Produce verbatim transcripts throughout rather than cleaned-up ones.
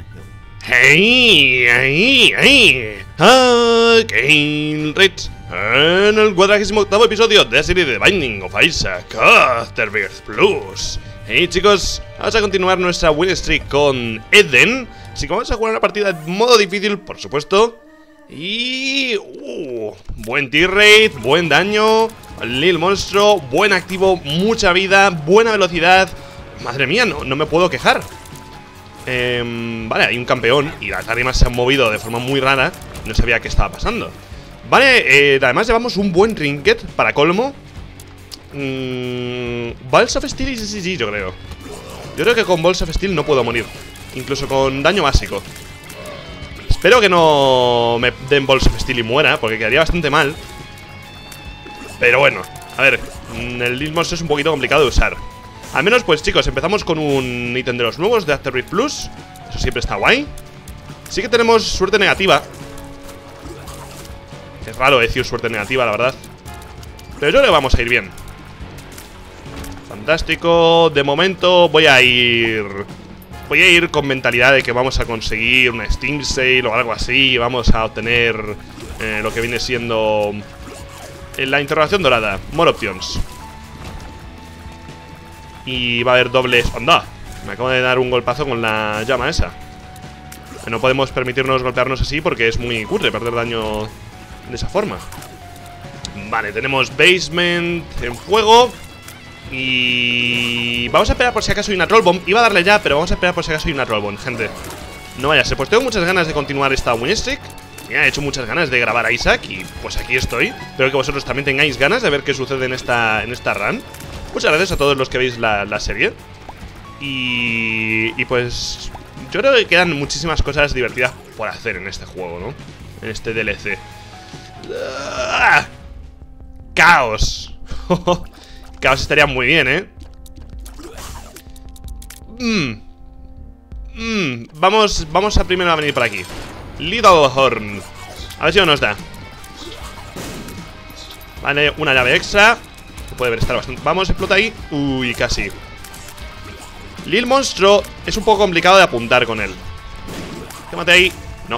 ¡Hey! ¡Hey! ¡Hey! ¡Ah! Kane Rich en el cuadragésimo octavo episodio de la serie de Binding of Isaac Afterbirth Plus. Hey chicos, vamos a continuar nuestra win streak con Eden. Así que vamos a jugar una partida en modo difícil, por supuesto. Y... Uh, buen T-Rate, buen daño, Lil Monstro, buen activo, mucha vida, buena velocidad. Madre mía, no, no me puedo quejar. eh, Vale, hay un campeón y las lágrimas se han movido de forma muy rara. No sabía qué estaba pasando. Vale, eh, además llevamos un buen trinket para colmo. mm, Balls of Steel y sí, sí, sí, yo creo Yo creo que con Balls of Steel no puedo morir, incluso con daño básico. Espero que no me den Balls of Steel y muera, porque quedaría bastante mal. Pero bueno, a ver, el Lil Monstro es un poquito complicado de usar. Al menos pues chicos, empezamos con un ítem de los nuevos de Afterbirth Plus. Eso siempre está guay. Sí que tenemos suerte negativa. Es raro decir suerte negativa, la verdad. Pero yo creo que vamos a ir bien. Fantástico. De momento voy a ir... Voy a ir con mentalidad de que vamos a conseguir una Steam Sale o algo así. Vamos a obtener eh, lo que viene siendo eh, la interrogación dorada. More options. Y va a haber dobles... ¡Anda! Me acabo de dar un golpazo con la llama esa. No podemos permitirnos golpearnos así porque es muy cutre perder daño de esa forma. Vale, tenemos basement en fuego. Y... vamos a esperar por si acaso hay una troll bomb. Iba a darle ya, pero vamos a esperar por si acaso hay una troll bomb, gente. No vaya a ser. Pues tengo muchas ganas de continuar esta win streak. Me ha hecho muchas ganas de grabar a Isaac y pues aquí estoy. Espero que vosotros también tengáis ganas de ver qué sucede en esta, en esta run. Muchas gracias a todos los que veis la, la serie. Y... y pues... yo creo que quedan muchísimas cosas divertidas por hacer en este juego, ¿no? En este D L C. ¡Ah! ¡Caos! Caos estaría muy bien, ¿eh? Mm. Mm. Vamos, vamos a primero a venir por aquí. Little Horn. A ver si no nos da. Vale, una llave extra. Que puede estar bastante... Vamos, explota ahí. Uy, casi. Lil Monstro es un poco complicado de apuntar con él. Quémate ahí. No.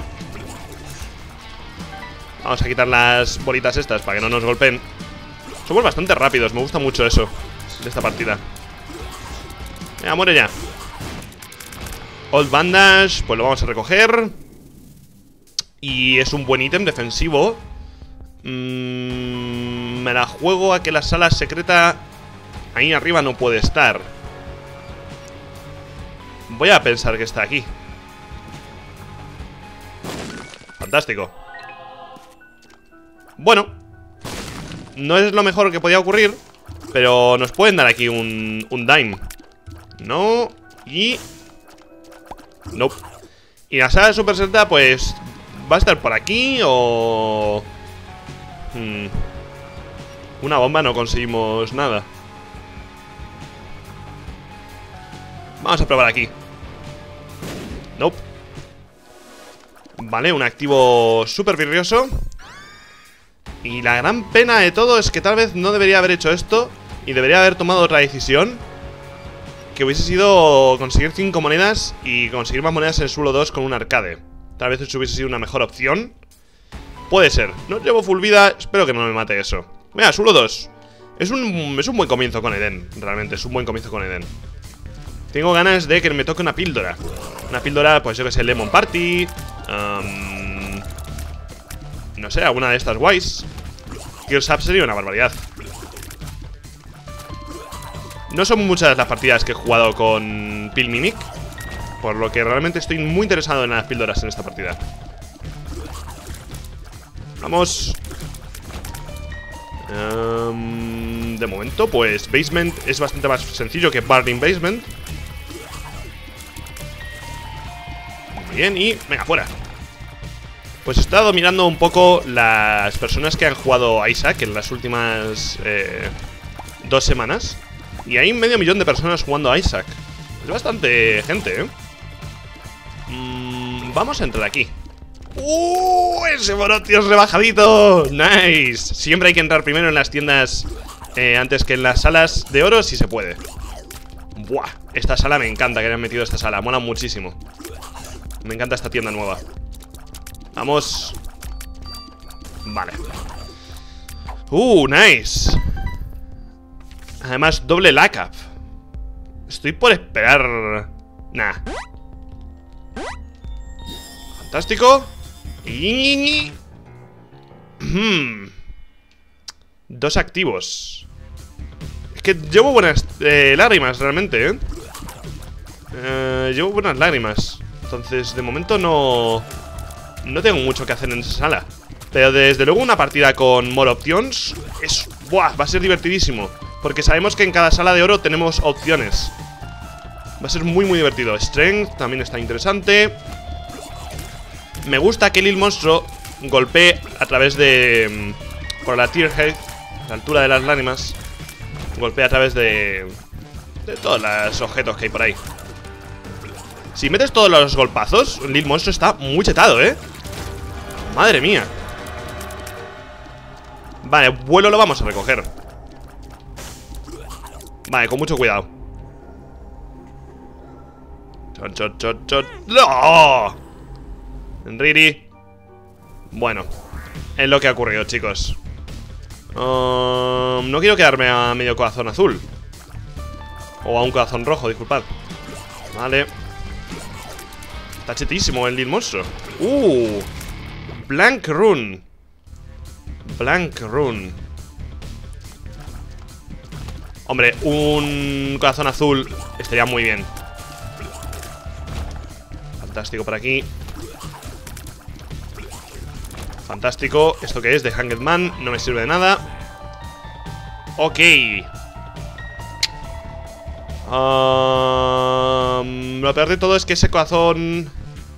Vamos a quitar las bolitas estas para que no nos golpeen. Somos bastante rápidos, me gusta mucho eso de esta partida. Venga, muere ya. Old Bandage, pues lo vamos a recoger. Y es un buen ítem defensivo. mm, Me la juego a que la sala secreta ahí arriba no puede estar. Voy a pensar que está aquí. Fantástico. Bueno, no es lo mejor que podía ocurrir, pero nos pueden dar aquí un, un dime. No. Y... nope. Y la sala de Super Zelda pues va a estar por aquí o... Hmm. Una bomba no conseguimos nada. Vamos a probar aquí. Nope. Vale, un activo súper virrioso. Y la gran pena de todo es que tal vez no debería haber hecho esto y debería haber tomado otra decisión, que hubiese sido conseguir cinco monedas y conseguir más monedas en Sulo dos con un arcade. Tal vez eso hubiese sido una mejor opción. Puede ser. No llevo full vida, espero que no me mate eso. Mira, Sulo dos. Es un, es un buen comienzo con Eden. Realmente es un buen comienzo con Eden. Tengo ganas de que me toque una píldora. Una píldora, pues yo que sé, Lemon Party, um, no sé, alguna de estas guays. Gears Up sería una barbaridad. No son muchas las partidas que he jugado con Pil Mimic, por lo que realmente estoy muy interesado en las píldoras en esta partida. Vamos. um, De momento, pues Basement es bastante más sencillo que Burning Basement. Bien, y venga, fuera. Pues he estado mirando un poco las personas que han jugado a Isaac en las últimas eh, dos semanas. Y hay medio millón de personas jugando a Isaac. Es bastante gente, ¿eh? Mm, vamos a entrar aquí. ¡Uh! ¡Ese Borotio es rebajadito! ¡Nice! Siempre hay que entrar primero en las tiendas eh, antes que en las salas de oro, si se puede. Buah, esta sala me encanta que hayan metido esta sala. Mola muchísimo. Me encanta esta tienda nueva. Vamos. Vale. Uh, nice. Además, doble lackup. Estoy por esperar. Nah. Fantástico. Y... Hmm. Dos activos. Es que llevo buenas eh, lágrimas, realmente, ¿eh? Eh, Llevo buenas lágrimas. Entonces, de momento no... No tengo mucho que hacer en esa sala. Pero desde luego una partida con more options es... Buah, va a ser divertidísimo. Porque sabemos que en cada sala de oro tenemos opciones. Va a ser muy muy divertido. Strength también está interesante. Me gusta que el monstruo golpee a través de... Por la tear head, la altura de las lágrimas. Golpea a través de... De todos los objetos que hay por ahí. Si metes todos los golpazos, Lil Monstro está muy chetado, ¿eh? Madre mía. Vale, vuelo lo vamos a recoger. Vale, con mucho cuidado. Chon, chon, chon, chon. ¡No! Riri. Bueno, es lo que ha ocurrido, chicos. um, No quiero quedarme a medio corazón azul. O a un corazón rojo, disculpad. Vale. Está chetísimo el Lil Monstro. Uh, Blank Rune. Blank Rune. Hombre, un corazón azul estaría muy bien. Fantástico por aquí. Fantástico. ¿Esto qué es? De Hanged Man. No me sirve de nada. Ok. um, Lo peor de todo es que ese corazón...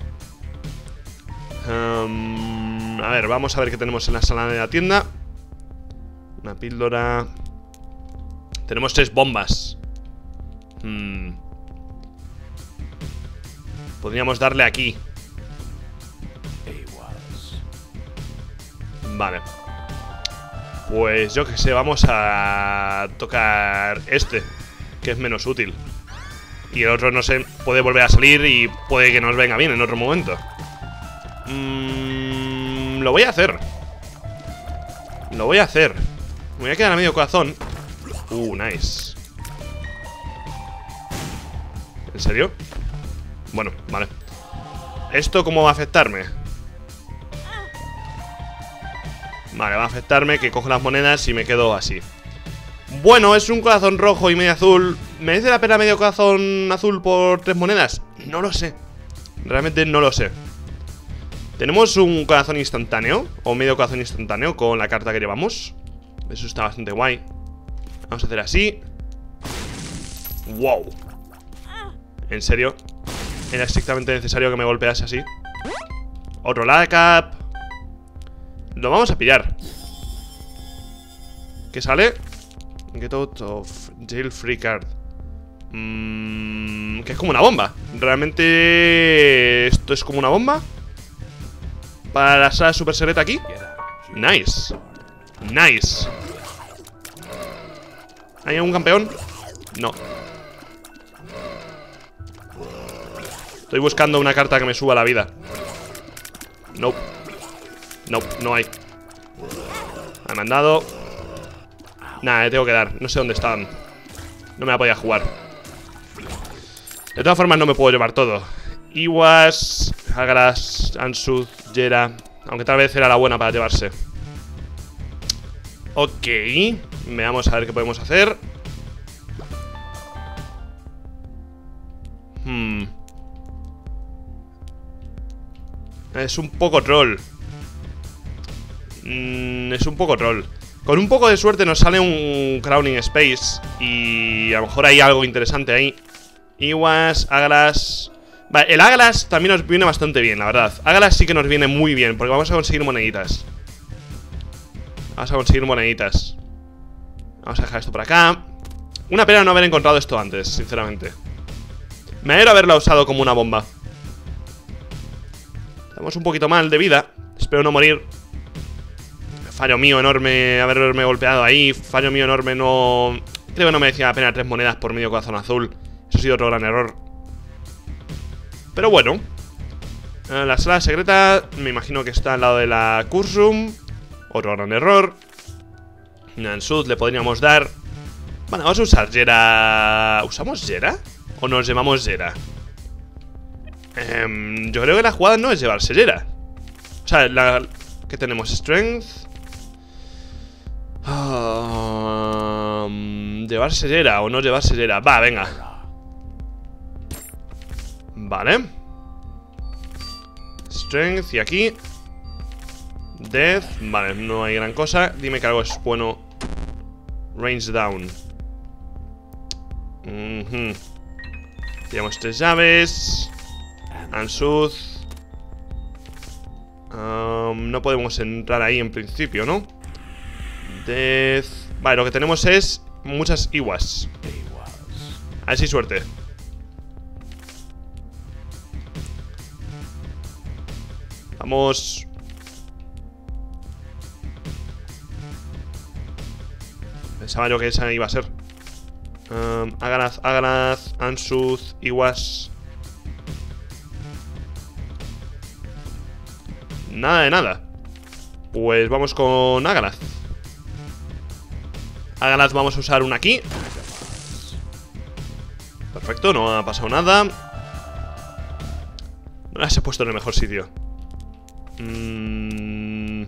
Um, a ver, vamos a ver qué tenemos en la sala de la tienda. Una píldora. Tenemos tres bombas. hmm. Podríamos darle aquí. Vale. Pues yo que sé, vamos a tocar este, que es menos útil. Y el otro, no sé, puede volver a salir y puede que nos venga bien en otro momento. Mm, lo voy a hacer. Lo voy a hacer. Me voy a quedar a medio corazón. Uh, nice. ¿En serio? Bueno, vale. ¿Esto cómo va a afectarme? Vale, va a afectarme que cojo las monedas y me quedo así. Bueno, es un corazón rojo y medio azul. ¿Merece la pena medio corazón azul por tres monedas? No lo sé. Realmente no lo sé. Tenemos un corazón instantáneo, o medio corazón instantáneo, con la carta que llevamos. Eso está bastante guay. Vamos a hacer así. Wow. ¿En serio? ¿Era estrictamente necesario que me golpease así? Otro lackup. Lo vamos a pillar. ¿Qué sale? Get out of jail free card. mm, Que es como una bomba. ¿Realmente esto es como una bomba? Para la sala super secreta aquí. Nice. Nice. ¿Hay algún campeón? No. Estoy buscando una carta que me suba la vida. Nope. No, no hay. Me han mandado. Nada, le tengo que dar. No sé dónde estaban. No me la podía jugar. De todas formas no me puedo llevar todo. Iwas, Hagras, Ansuz, Jera. Aunque tal vez era la buena para llevarse. Ok. Veamos a ver qué podemos hacer. Hmm. Es un poco troll. Mm, es un poco troll. Con un poco de suerte nos sale un Crowning Space. Y a lo mejor hay algo interesante ahí. Iwas, Agras. Vale, el Agras también nos viene bastante bien, la verdad. Agras sí que nos viene muy bien, porque vamos a conseguir moneditas. Vamos a conseguir moneditas. Vamos a dejar esto por acá. Una pena no haber encontrado esto antes, sinceramente. Me alegra haberla usado como una bomba. Estamos un poquito mal de vida. Espero no morir. Fallo mío enorme haberme golpeado ahí. Fallo mío enorme no... Creo que no merecía la pena tres monedas por medio corazón azul. Eso ha sido otro gran error. Pero bueno. eh, La sala secreta me imagino que está al lado de la Curse Room. Otro gran error. Nansud le podríamos dar. Bueno, vamos a usar Jera. ¿Usamos Jera? ¿O nos llevamos Jera? Eh, yo creo que la jugada no es llevarse Jera. O sea, la... ¿qué tenemos? Strength. Um, ¿Llevarse Jera o no llevarse Jera? Va, venga. Vale. Strength y aquí Death. Vale, no hay gran cosa. Dime que algo es bueno. Range down. uh-huh. Tenemos tres llaves. Ansud. um, No podemos entrar ahí en principio, ¿no? Death. Vale, lo que tenemos es muchas Iwas. A ver si suerte. Vamos. Pensaba yo que esa iba a ser. um, Aganath, Aganath, Ansud, Iwas. Nada de nada. Pues vamos con Aganath. Aganath vamos a usar una aquí. Perfecto, no ha pasado nada. No las he puesto en el mejor sitio. Mm.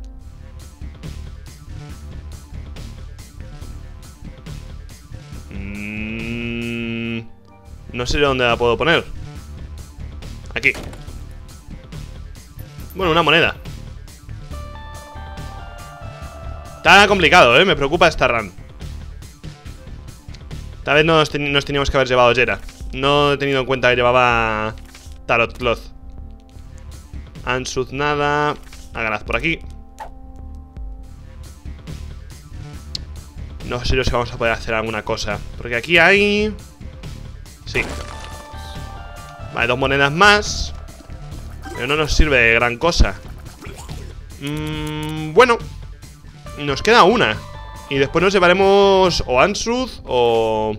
Mm. No sé dónde la puedo poner. Aquí. Bueno, una moneda. Está complicado, eh, me preocupa esta run. Tal vez nos, ten nos teníamos que haber llevado Jera. No he tenido en cuenta que llevaba Tarot Cloth. Ansud nada. Aganath por aquí. No sé si vamos a poder hacer alguna cosa, porque aquí hay... Sí. Vale, dos monedas más. Pero no nos sirve de gran cosa. mm, Bueno, nos queda una. Y después nos llevaremos o Ansud o...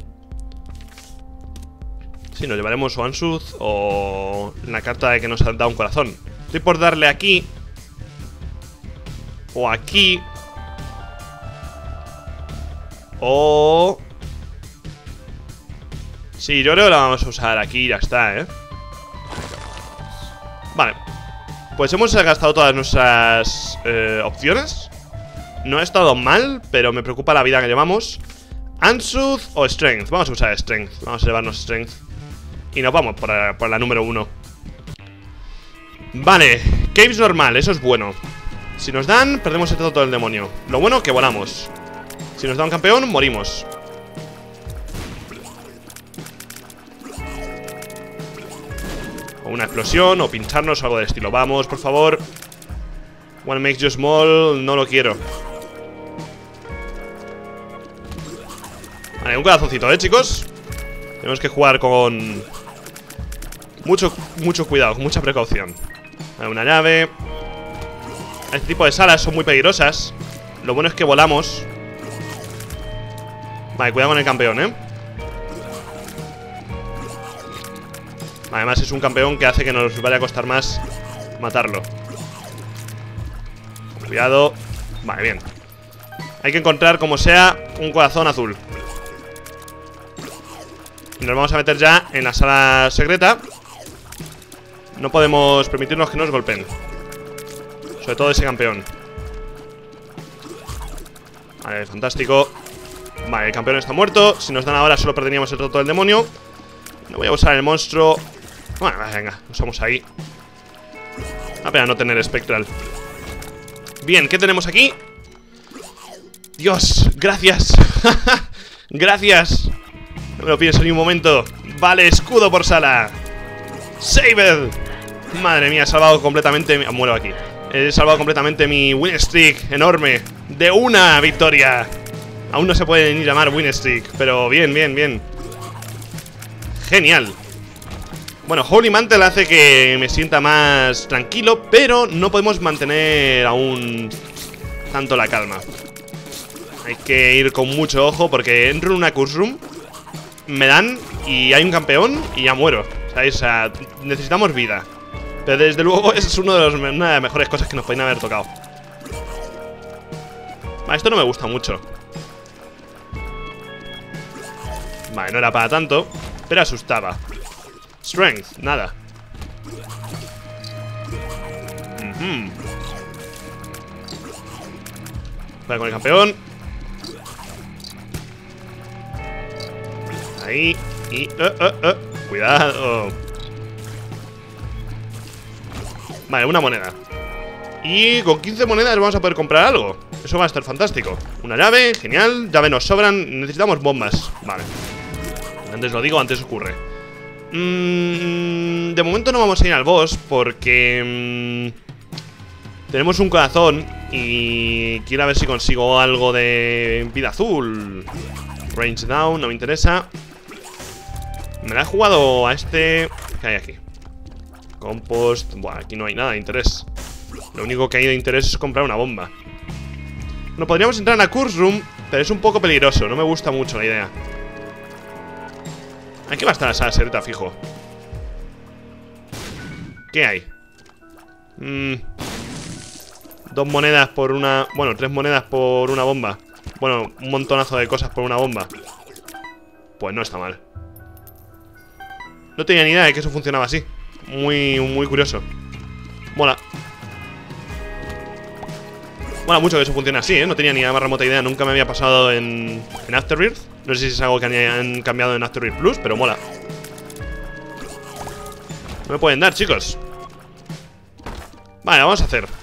Sí, nos llevaremos o Ansud o la carta de que nos ha dado un corazón. Estoy por darle aquí o aquí o... Sí, yo creo que la vamos a usar aquí y ya está, ¿eh? Vale. Pues hemos gastado todas nuestras eh, opciones. No ha estado mal, pero me preocupa la vida que llevamos. Ansud o Strength. Vamos a usar Strength. Vamos a llevarnos Strength. Y nos vamos por la, por la número uno. Vale, Caves normal, eso es bueno. Si nos dan, perdemos el todo del demonio. Lo bueno, que volamos. Si nos da un campeón, morimos. O una explosión, o pincharnos o algo de estilo. Vamos, por favor. One makes you small, no lo quiero. Vale, un corazoncito, ¿eh, chicos? Tenemos que jugar con mucho, mucho cuidado, con mucha precaución. Vale, una llave. Este tipo de salas son muy peligrosas. Lo bueno es que volamos. Vale, cuidado con el campeón, ¿eh? Además es un campeón que hace que nos vaya a costar más matarlo. Cuidado. Vale, bien. Hay que encontrar, como sea, un corazón azul. Y nos vamos a meter ya en la sala secreta. No podemos permitirnos que nos golpeen. Sobre todo ese campeón. Vale, fantástico. Vale, el campeón está muerto. Si nos dan ahora solo perderíamos el todo del demonio. No voy a usar el monstruo. Bueno, venga, usamos ahí. A pena no tener espectral. Bien, ¿qué tenemos aquí? Dios, gracias. Gracias. No me lo pienso ni un momento. Vale, escudo por sala. Saved. Madre mía, he salvado completamente mi... Muero aquí. He salvado completamente mi win streak enorme. De una victoria. Aún no se puede ni llamar win streak, pero bien, bien, bien. Genial. Bueno, Holy Mantle hace que me sienta más tranquilo, pero no podemos mantener aún tanto la calma. Hay que ir con mucho ojo porque entro en una Curse Room, me dan y hay un campeón y ya muero. ¿Sabéis? O sea, necesitamos vida. Pero desde luego es uno de los, una de las mejores cosas que nos podían haber tocado. Vale, esto no me gusta mucho. Vale, no era para tanto, pero asustaba. Strength, nada. uh-huh. Vale, con el campeón. Ahí. Y... Uh, uh, uh. Cuidado. Vale, una moneda. Y con quince monedas vamos a poder comprar algo. Eso va a estar fantástico. Una llave, genial. Llave nos sobran. Necesitamos bombas. Vale. Antes lo digo, antes ocurre. mm, De momento no vamos a ir al boss porque mm, tenemos un corazón y quiero a ver si consigo algo de vida azul. Range down, no me interesa. Me la he jugado a este. ¿Qué hay aquí? Compost. Buah, aquí no hay nada de interés. Lo único que hay de interés es comprar una bomba. Bueno, podríamos entrar en la Curse Room, pero es un poco peligroso. No me gusta mucho la idea. Aquí va a estar la sala secreta, fijo. ¿Qué hay? Mm, dos monedas por una... Bueno, tres monedas por una bomba. Bueno, un montonazo de cosas por una bomba. Pues no está mal. No tenía ni idea de que eso funcionaba así. Muy, muy curioso. Mola. Mola mucho que eso funcione así, ¿eh? No tenía ni la más remota idea. Nunca me había pasado en, en Afterbirth. No sé si es algo que han cambiado en Afterbirth Plus, pero mola. No me pueden dar, chicos. Vale, vamos a hacer.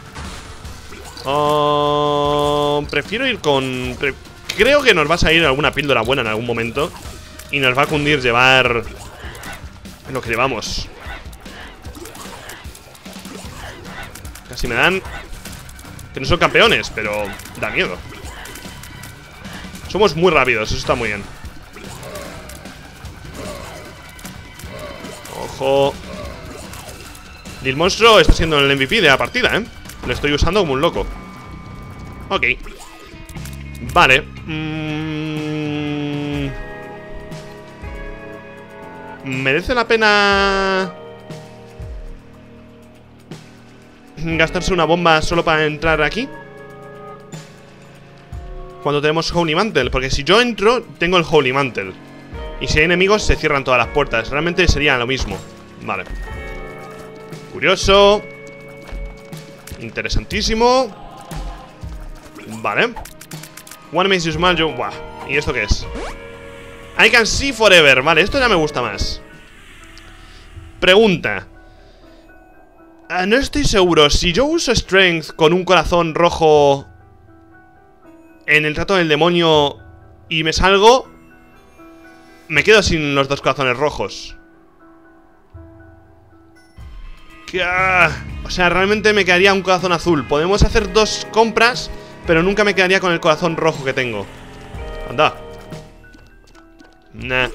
Oh, prefiero ir con... Pre creo que nos va a salir alguna píldora buena en algún momento. Y nos va a cundir llevar... lo que llevamos. Casi me dan. Que no son campeones, pero da miedo. Somos muy rápidos, eso está muy bien. Ojo. Lil Monstro está siendo el M V P de la partida, ¿eh? Lo estoy usando como un loco. Ok. Vale. mm... ¿Merece la pena gastarse una bomba solo para entrar aquí? Cuando tenemos Holy Mantle. Porque si yo entro, tengo el Holy Mantle. Y si hay enemigos, se cierran todas las puertas. Realmente sería lo mismo. Vale. Curioso. Interesantísimo. Vale. One makes you smile, yo... Buah. ¿Y esto qué es? I can see forever. Vale, esto ya me gusta más. Pregunta. Uh, no estoy seguro. Si yo uso Strength con un corazón rojo en el trato del demonio y me salgo, me quedo sin los dos corazones rojos. Que, uh, o sea, realmente me quedaría un corazón azul. Podemos hacer dos compras, pero nunca me quedaría con el corazón rojo que tengo. Anda. Nah.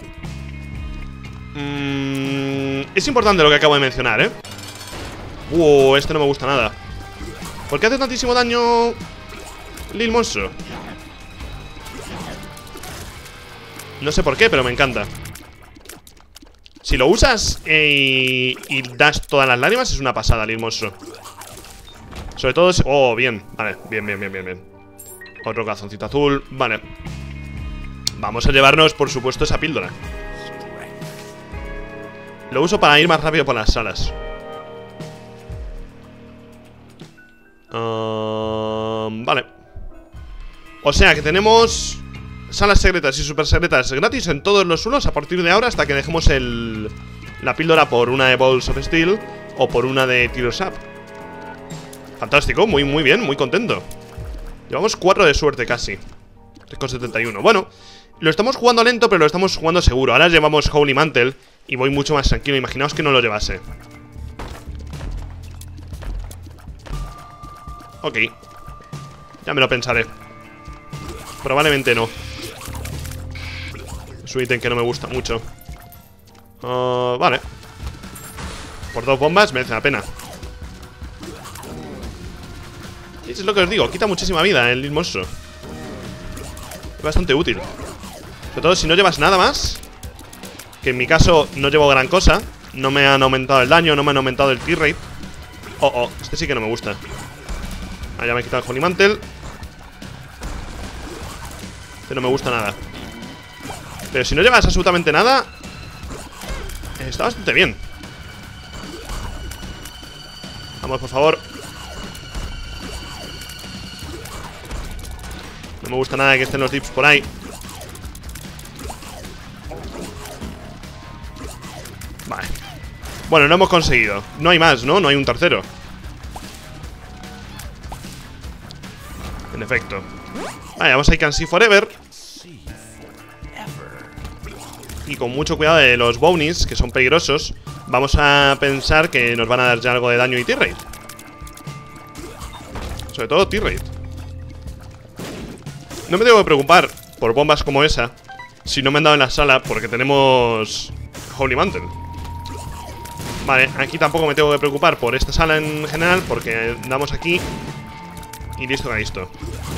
Mm, es importante lo que acabo de mencionar, ¿eh? Uh, este no me gusta nada. ¿Por qué hace tantísimo daño Lil Monstro? No sé por qué, pero me encanta. Si lo usas eh, y, y das todas las lágrimas, es una pasada, Lil Monstro. Sobre todo si... Oh, bien, vale, bien, bien, bien, bien, bien. Otro corazoncito azul, vale. Vamos a llevarnos, por supuesto, esa píldora. Lo uso para ir más rápido por las salas. uh, Vale. O sea que tenemos salas secretas y super secretas gratis en todos los unos a partir de ahora, hasta que dejemos el, la píldora por una de Balls of Steel o por una de Tears Up. Fantástico, muy muy bien, muy contento. Llevamos cuatro de suerte casi. tres con setenta y uno. Bueno, lo estamos jugando lento, pero lo estamos jugando seguro. Ahora llevamos Holy Mantle y voy mucho más tranquilo. Imaginaos que no lo llevase. Ok. Ya me lo pensaré. Probablemente no. Es un ítem que no me gusta mucho. uh, Vale. Por dos bombas merece la pena. Eso es lo que os digo, quita muchísima vida el Lil Monstro. Es bastante útil. Sobre todo si no llevas nada más, que en mi caso no llevo gran cosa. No me han aumentado el daño, no me han aumentado el T-Rate. Oh, oh, este sí que no me gusta. Ah, ya me he quitado el Holy Mantle. Este no me gusta nada. Pero si no llevas absolutamente nada, está bastante bien. Vamos, por favor. No me gusta nada que estén los dips por ahí. Vale. Bueno, no hemos conseguido. No hay más, ¿no? No hay un tercero. En efecto. Vale, vamos a I Can See Forever. Y con mucho cuidado de los bounties, que son peligrosos. Vamos a pensar que nos van a dar ya algo de daño y T-Rate. Sobre todo T-Rate. No me tengo que preocupar por bombas como esa si no me han dado en la sala, porque tenemos Holy Mantle. Vale, aquí tampoco me tengo que preocupar por esta sala en general, porque damos aquí y listo que listo.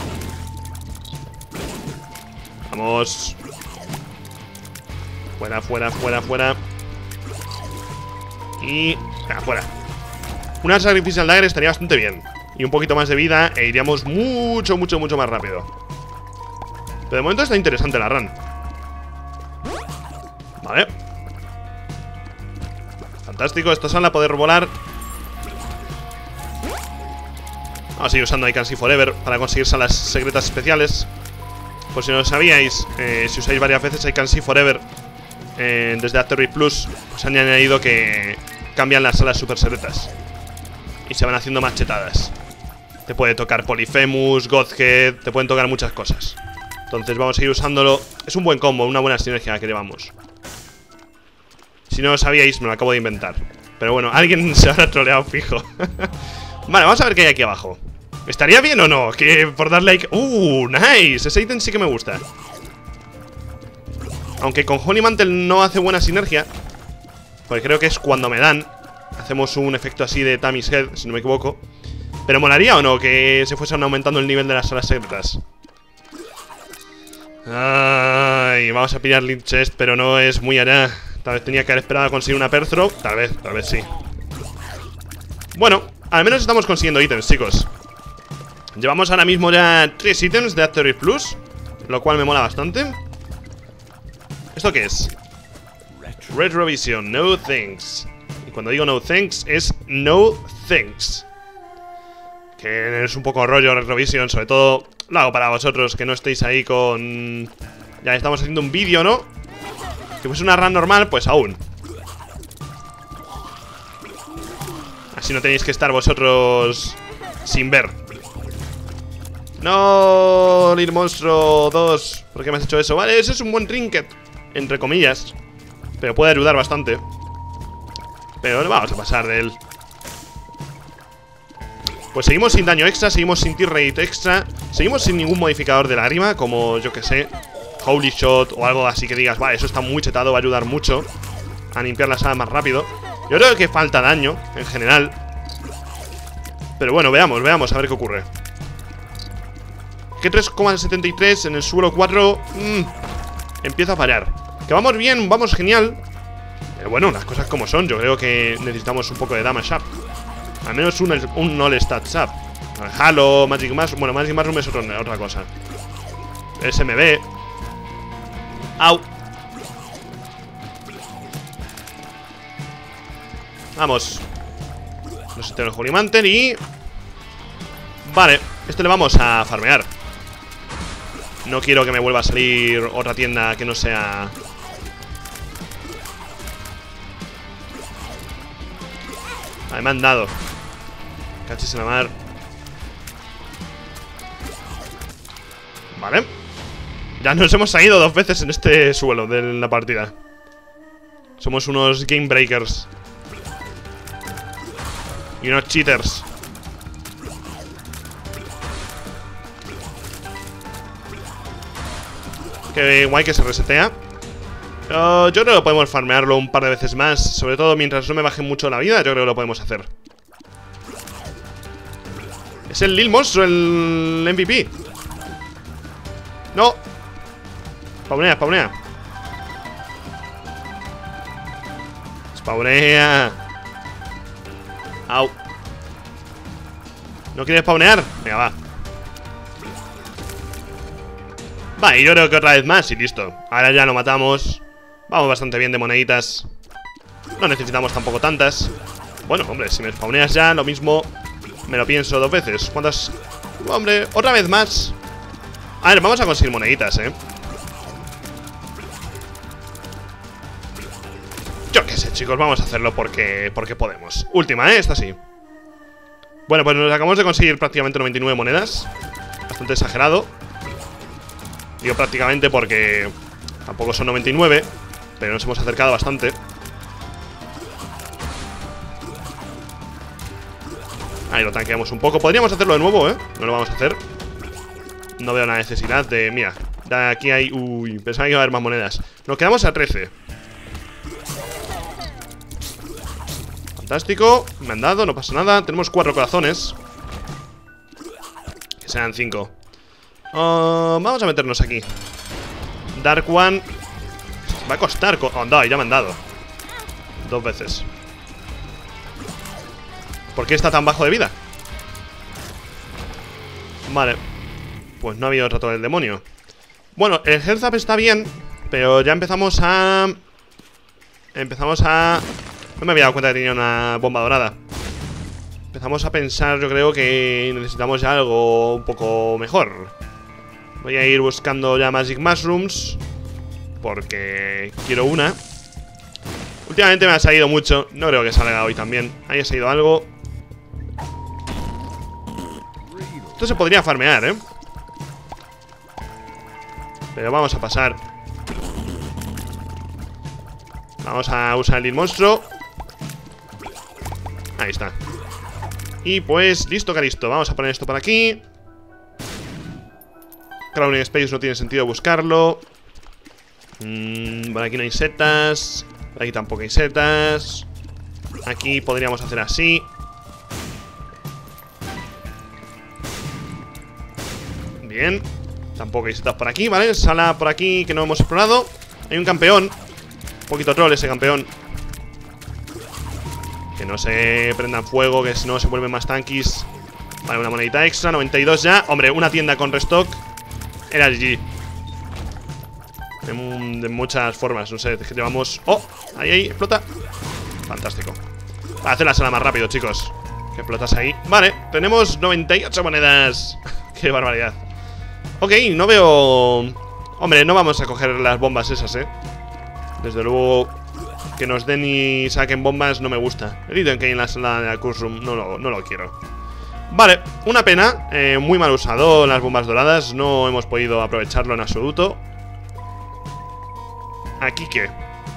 Vamos. Fuera, fuera, fuera, fuera. Y... venga, fuera. Una Sacrificial Dagger estaría bastante bien. Y un poquito más de vida e iríamos mucho, mucho, mucho más rápido. Pero de momento está interesante la run. Vale. Fantástico, esta sala, poder volar. Vamos a seguir usando I Can See Forever para conseguir salas secretas especiales. Por si no lo sabíais, eh, si usáis varias veces I Can See Forever eh, desde Asteroid Plus, pues han añadido que cambian las salas super secretas y se van haciendo más chetadas. Te puede tocar Polyphemus, Godhead, te pueden tocar muchas cosas. Entonces vamos a ir usándolo. Es un buen combo, una buena sinergia que llevamos. Si no lo sabíais, me lo acabo de inventar. Pero bueno, alguien se habrá troleado fijo. Vale, vamos a ver qué hay aquí abajo. ¿Estaría bien o no? Que por darle like... ¡Uh! ¡Nice! Ese ítem sí que me gusta. Aunque con Holy Mantle no hace buena sinergia, porque creo que es cuando me dan. Hacemos un efecto así de Tammy's Head, si no me equivoco. Pero molaría o no que se fuesen aumentando el nivel de las salas secretas. Ay, vamos a pillar Lead Chest, pero no es muy allá. Tal vez tenía que haber esperado a conseguir una Perthrow. Tal vez, tal vez sí. Bueno, al menos estamos consiguiendo ítems, chicos. Llevamos ahora mismo ya tres ítems de Asteroid Plus, lo cual me mola bastante. ¿Esto qué es? Retrovision, no thanks. Y cuando digo no thanks, es no thanks. Que es un poco rollo Retrovision, sobre todo lo hago para vosotros que no estéis ahí con... Ya estamos haciendo un vídeo, ¿no? Que fuese una run normal, pues aún. Así no tenéis que estar vosotros sin ver. No, Lil Monstruo dos. ¿Por qué me has hecho eso? Vale, ese es un buen trinket, entre comillas, pero puede ayudar bastante. Pero vamos a pasar de él. Pues seguimos sin daño extra, seguimos sin T-Rate extra, seguimos sin ningún modificador de lágrima, como yo que sé, Holy Shot o algo así que digas, vale, eso está muy chetado, va a ayudar mucho a limpiar la sala más rápido. Yo creo que falta daño, en general. Pero bueno, veamos, veamos, a ver qué ocurre. Que tres coma setenta y tres en el suelo cuatro mmm, empieza a fallar. Que vamos bien, vamos genial. Pero bueno, las cosas como son, yo creo que necesitamos un poco de damage up. Al menos un, un all stats up. Halo, Magic Mushroom. Bueno, Magic Mushroom es otro, otra cosa. S M B. Au. Vamos. Nos tenemos el Holy Mantle y... Vale, este le vamos a farmear. No quiero que me vuelva a salir otra tienda que no sea... Vale, me han dado. Cachis en la mar. Vale. Ya nos hemos salido dos veces en este suelo de la partida. Somos unos game breakers y unos cheaters. Qué guay que se resetea. Pero yo creo que podemos farmearlo un par de veces más. Sobre todo mientras no me baje mucho la vida. Yo creo que lo podemos hacer. Es el Lil Monstruo, el M V P. No. Spawnea, spawnea. Spawnea. Au. ¿No quieres spawnear? Venga, va. Va, y yo creo que otra vez más y listo. Ahora ya lo matamos. Vamos bastante bien de moneditas. No necesitamos tampoco tantas. Bueno, hombre, si me spawneas ya, lo mismo me lo pienso dos veces. ¿Cuántas? Hombre, otra vez más. A ver, vamos a conseguir moneditas, eh. Yo qué sé, chicos, vamos a hacerlo porque, porque podemos. Última, eh, esta sí. Bueno, pues nos acabamos de conseguir prácticamente noventa y nueve monedas. Bastante exagerado. Digo prácticamente porque tampoco son noventa y nueve, pero nos hemos acercado bastante. Ahí lo tanqueamos un poco. Podríamos hacerlo de nuevo, ¿eh? No lo vamos a hacer. No veo la necesidad de... Mira, de aquí hay... Uy, pensaba que iba a haber más monedas. Nos quedamos a trece. Fantástico. Me han dado, no pasa nada. Tenemos cuatro corazones. Que sean cinco. Uh, vamos a meternos aquí. Dark One. Va a costar. Oh, no, ya me han dado. Dos veces. ¿Por qué está tan bajo de vida? Vale. Pues no ha habido trato del demonio. Bueno, el health up está bien, pero ya empezamos a... Empezamos a... No me había dado cuenta que tenía una bomba dorada. Empezamos a pensar, yo creo que necesitamos ya algo un poco mejor. Voy a ir buscando ya Magic Mushrooms, porque quiero una. Últimamente me ha salido mucho. No creo que salga hoy también. Ahí ha salido algo. Esto se podría farmear, ¿eh? Pero vamos a pasar. Vamos a usar el Lil Monstruo. Ahí está. Y pues, listo, caristo. Vamos a poner esto por aquí. Crowning Space no tiene sentido buscarlo. mm, Por aquí no hay setas. Por aquí tampoco hay setas. Aquí podríamos hacer así. Bien. Tampoco hay setas por aquí, ¿vale? Sala por aquí que no hemos explorado. Hay un campeón. Un poquito troll ese campeón. Que no se prendan fuego, que si no se vuelven más tanquis. Vale, una monedita extra, noventa y dos ya. Hombre, una tienda con restock. Era G G. De, de muchas formas, no sé, es que llevamos... ¡Oh! Ahí, ahí, explota. Fantástico. Para hacer la sala más rápido, chicos. Que explotas ahí. Vale, tenemos noventa y ocho monedas. ¡Qué barbaridad! Ok, no veo... Hombre, no vamos a coger las bombas esas, eh. Desde luego, que nos den y saquen bombas no me gusta. El ítem que hay en la sala de la Cursum no lo, no lo quiero. Vale, una pena. eh, Muy mal usado las bombas doradas. No hemos podido aprovecharlo en absoluto. ¿Aquí qué?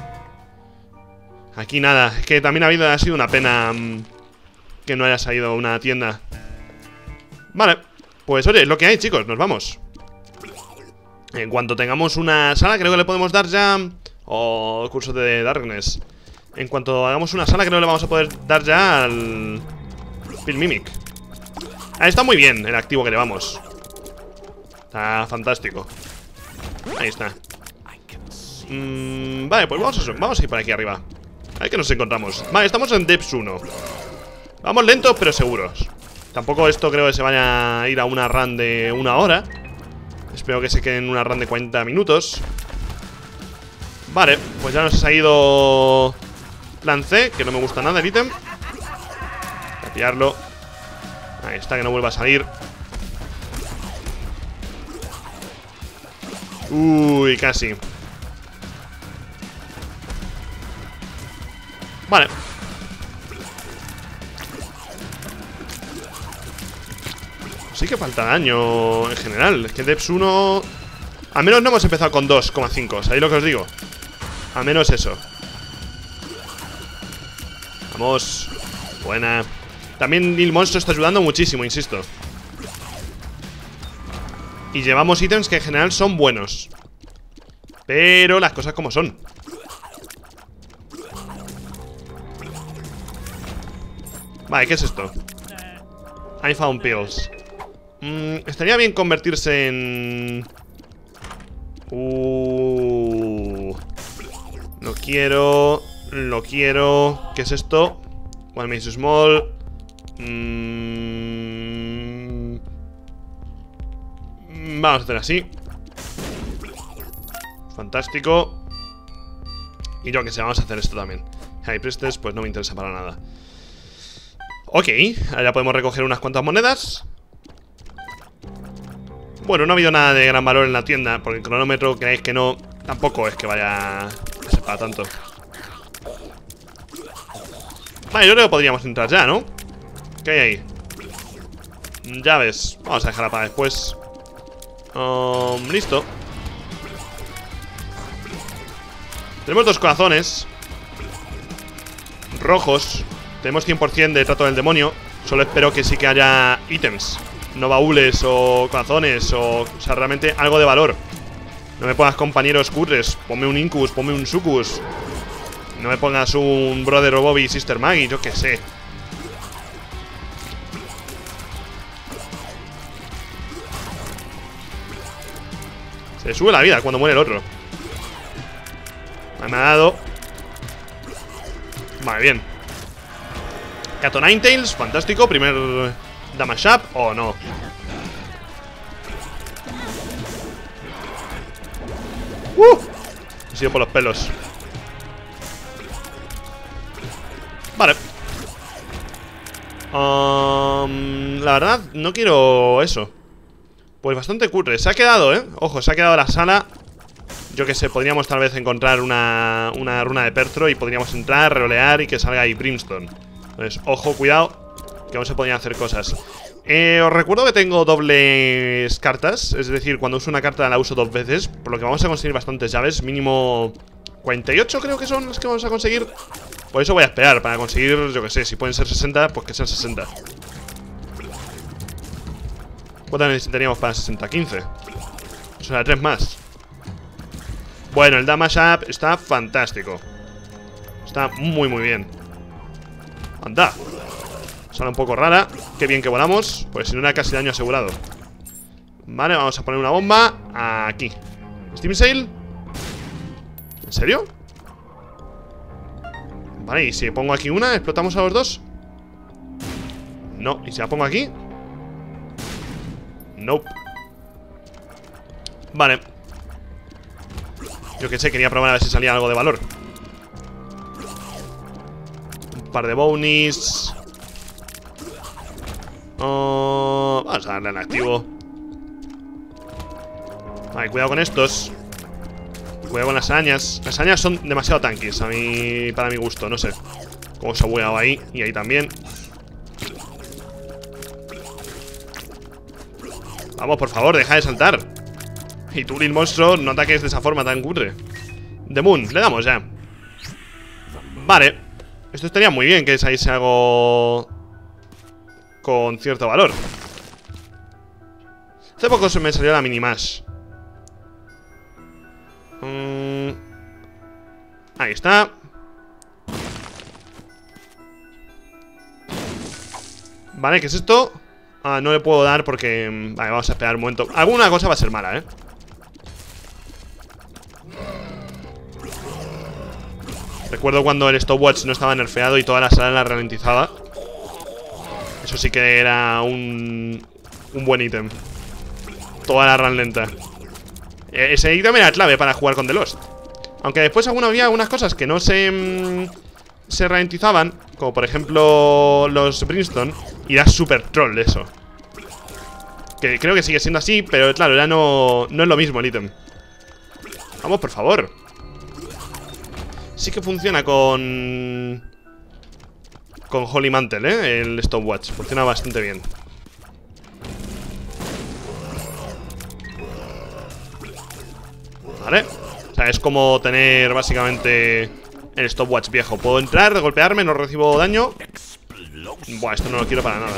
Aquí nada. Es que también ha, habido, ha sido una pena mmm, que no haya salido una tienda. Vale, pues oye, lo que hay, chicos, nos vamos. En cuanto tengamos una sala, creo que le podemos dar ya... O el curso de Darkness. En cuanto hagamos una sala, creo que le vamos a poder dar ya al... Film Mimic. Ah, está muy bien el activo que llevamos. Está fantástico. Ahí está. mm, Vale, pues vamos a, vamos a ir por aquí arriba. A ver qué nos encontramos. Vale, estamos en Depths uno. Vamos lentos pero seguros. Tampoco esto creo que se vaya a ir a una run de una hora. Espero que se quede en una run de cuarenta minutos. Vale, pues ya nos ha ido Lance, que no me gusta nada el ítem. Voy a pillarlo. Ahí está, que no vuelva a salir. Uy, casi. Vale. Sí que falta daño en general. Es que Depths uno... Al menos no hemos empezado con dos coma cinco. ¿Sabéis lo que os digo? Al menos eso. Vamos. Buena. También el monstruo está ayudando muchísimo, insisto. Y llevamos ítems que en general son buenos. Pero las cosas como son. Vale, ¿qué es esto? I found pills. mm, Estaría bien convertirse en... Uh, no quiero. lo quiero. ¿Qué es esto? One Maze Small. Mm... Vamos a hacer así. Fantástico. Y yo que sé, vamos a hacer esto también. High Priestess, pues no me interesa para nada. Ok, ahora podemos recoger unas cuantas monedas. Bueno, no ha habido nada de gran valor en la tienda, porque el cronómetro, creéis que no, tampoco es que vaya a ser para tanto. Vale, yo creo que podríamos entrar ya, ¿no? ¿Qué hay ahí? Llaves, vamos a dejarla para después. um, Listo. Tenemos dos corazones rojos. Tenemos cien por cien de trato del demonio. Solo espero que sí que haya ítems, no baúles o corazones o, o sea, realmente algo de valor. No me pongas compañeros cutres. Ponme un Incubus, ponme un Succubus. No me pongas un Brother o Bobby y Sister Maggie, yo qué sé. Se sube la vida cuando muere el otro. Me ha dado. Vale, bien. Cato Ninetales, fantástico. Primer damage up, o no. ¡Uh! He sido por los pelos. Vale. um, La verdad, no quiero eso. Pues bastante cutre. Se ha quedado, eh. Ojo, se ha quedado la sala. Yo que sé, podríamos tal vez encontrar una, una runa de Perthro y podríamos entrar, rolear y que salga ahí Brimstone. Entonces, ojo, cuidado, que aún se podrían hacer cosas. eh, Os recuerdo que tengo dobles cartas. Es decir, cuando uso una carta la uso dos veces. Por lo que vamos a conseguir bastantes llaves. Mínimo cuarenta y ocho creo que son las que vamos a conseguir. Por eso voy a esperar, para conseguir, yo que sé, si pueden ser sesenta, pues que sean sesenta. ¿Cuántas necesitaríamos para sesenta? quince. O sea, tres más. Bueno, el damage up está fantástico. Está muy muy bien. Anda. Sale un poco rara. Qué bien que volamos. Pues si no era casi daño asegurado. Vale, vamos a poner una bomba aquí. Steam Sail. ¿En serio? Vale, y si pongo aquí una, ¿explotamos a los dos? No, ¿y si la pongo aquí? Nope. Vale. Yo que sé, quería probar a ver si salía algo de valor. Un par de bounies. Oh, vamos a darle al activo. Vale, cuidado con estos. Cuidado con las arañas. Las arañas son demasiado tanques a mí, para mi gusto, no sé cómo se ha bugueado ahí. Y ahí también. Vamos, por favor, deja de saltar. Y tú, Lil Monstro, no ataques de esa forma tan cutre. The Moon, le damos ya. Vale. Esto estaría muy bien que saliese algo con cierto valor. Hace poco se me salió la Minimash. mm. Ahí está. Vale, ¿qué es esto? Ah, no le puedo dar porque... Vale, vamos a esperar un momento. Alguna cosa va a ser mala, ¿eh? Recuerdo cuando el stopwatch no estaba nerfeado y toda la sala la ralentizaba. Eso sí que era un... un buen ítem. Toda la run lenta. e Ese ítem era clave para jugar con The Lost. Aunque después alguna, había algunas cosas que no se... Mmm, se ralentizaban. Como por ejemplo los Brimstone. Y era super troll eso. Que creo que sigue siendo así, pero claro, ya no, no es lo mismo el ítem. Vamos, por favor. Sí que funciona con... con Holy Mantle, ¿eh? El stopwatch. Funciona bastante bien. Vale. O sea, es como tener básicamente el stopwatch viejo. Puedo entrar, golpearme, no recibo daño. Buah, esto no lo quiero para nada.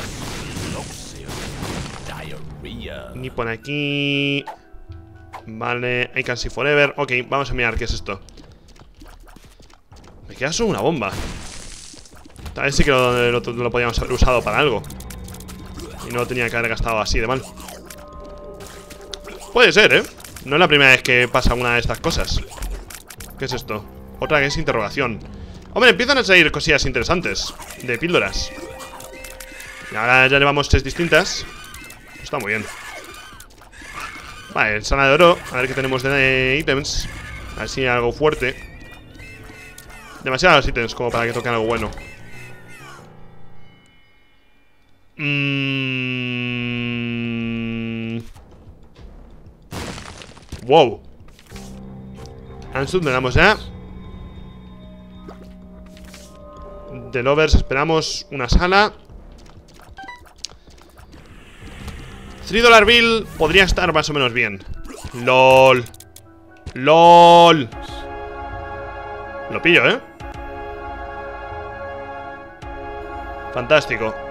Ni por aquí. Vale, I can see forever. Ok, vamos a mirar qué es esto. Me queda solo una bomba. Tal vez sí que lo, lo, lo podíamos haber usado para algo. Y no lo tenía que haber gastado así de mal. Puede ser, ¿eh? No es la primera vez que pasa una de estas cosas. ¿Qué es esto? Otra que es interrogación. Hombre, empiezan a salir cosillas interesantes de píldoras. Y ahora ya llevamos tres distintas. Está muy bien. Vale, ensalada de oro. A ver qué tenemos de ítems. Así algo fuerte. Demasiados ítems como para que toquen algo bueno. Mmm... Wow. Ansud, le damos ya. De Lovers esperamos una sala. tres dollar bill podría estar más o menos bien. LOL. LOL. Lo pillo, ¿eh? Fantástico.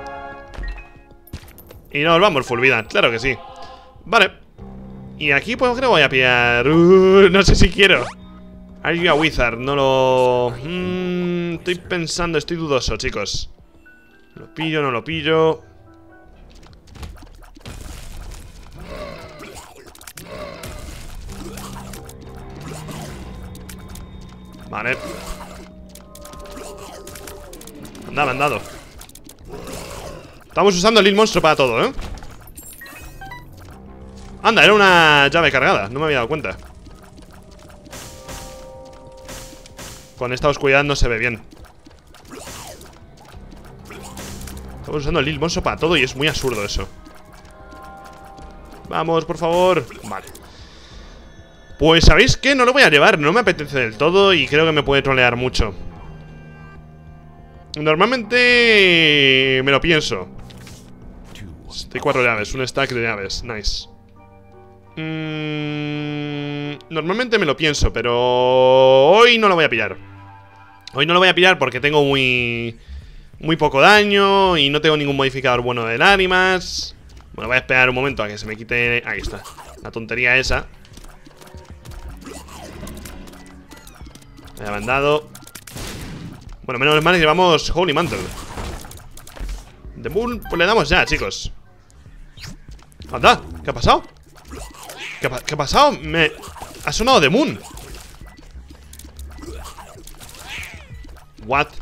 Y nos vamos full vida, claro que sí. Vale. Y aquí pues creo que voy a pillar... Uh, no sé si quiero. Are you a wizard? No lo... Mm, estoy pensando, estoy dudoso, chicos. ¿Lo pillo, no lo pillo? Vale. Anda, me han dado. Estamos usando el Lil Monstro para todo, ¿eh? Anda, era una llave cargada, no me había dado cuenta. Con esta oscuridad no se ve bien. Estamos usando el Lil Monstro para todo y es muy absurdo eso. Vamos, por favor. Vale. Pues, ¿sabéis qué? No lo voy a llevar, no me apetece del todo y creo que me puede trolear mucho. Normalmente me lo pienso. Estoy cuatro llaves, un stack de llaves, nice. mm, Normalmente me lo pienso, pero hoy no lo voy a pillar. Hoy no lo voy a pillar porque tengo muy... Muy poco daño y no tengo ningún modificador bueno de lágrimas. Bueno, voy a esperar un momento a que se me quite... Ahí está, la tontería esa. Me ha mandado. Bueno, menos mal que llevamos Holy Mantle. The Moon, pues le damos ya, chicos. Anda, ¿qué ha pasado? ¿Qué ha, qué ha pasado? Me... Ha sonado The Moon. What?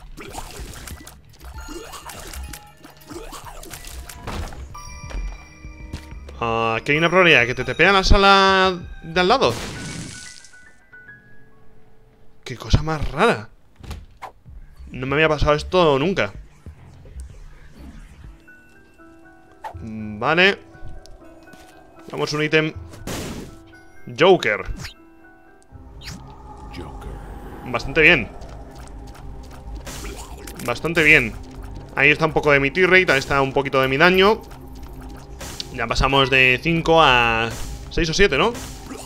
Uh, que hay una probabilidad que te tepean la sala de al lado. Qué cosa más rara. No me había pasado esto nunca. Vale. Vamos, un ítem. Joker. Bastante bien. Bastante bien. Ahí está un poco de mi T-Rate. Ahí está un poquito de mi daño. Ya pasamos de cinco a seis o siete, ¿no?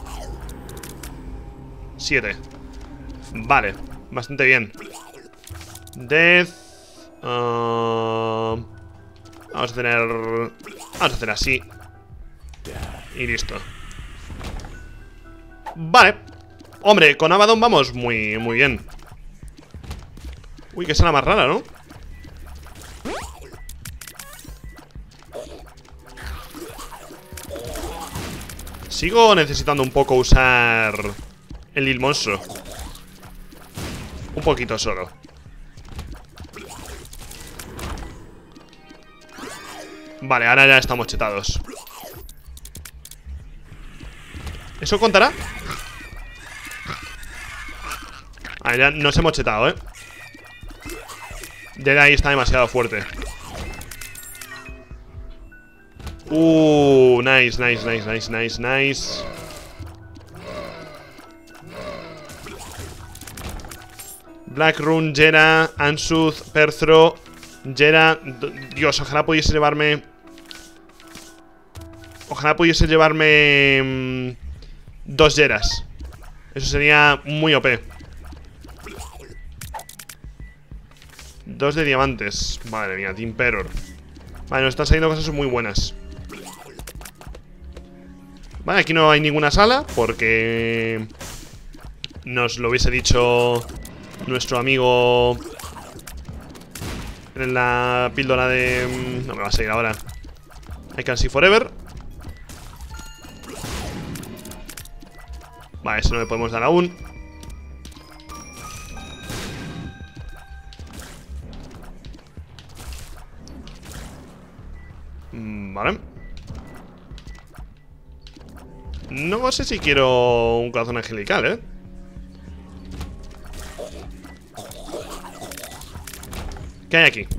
siete. Vale, bastante bien. Death. uh, Vamos a tener... Vamos a hacer así. Y listo. Vale. Hombre, con Abaddon vamos muy, muy bien. Uy, qué sala más rara, ¿no? Sigo necesitando un poco usar el Lil Monstro. Un poquito solo. Vale, ahora ya estamos chetados. ¿Eso contará? Ah, ya nos hemos chetado, ¿eh? Dead ahí está demasiado fuerte. Uh, nice, nice, nice, nice, nice, nice. Black Rune, Jera, Ansuz, Perthro, Jera. Dios, ojalá pudiese llevarme. Ojalá pudiese llevarme mmm, dos Jeras. Eso sería muy O P. Dos de diamantes. Madre mía, Team Peror. Vale, nos están saliendo cosas muy buenas. Vale, aquí no hay ninguna sala porque nos lo hubiese dicho nuestro amigo en la píldora de... No me va a seguir ahora. I can see forever. Vale, eso no le podemos dar aún. Vale. No sé si quiero un corazón angelical, ¿eh? ¿Qué hay aquí?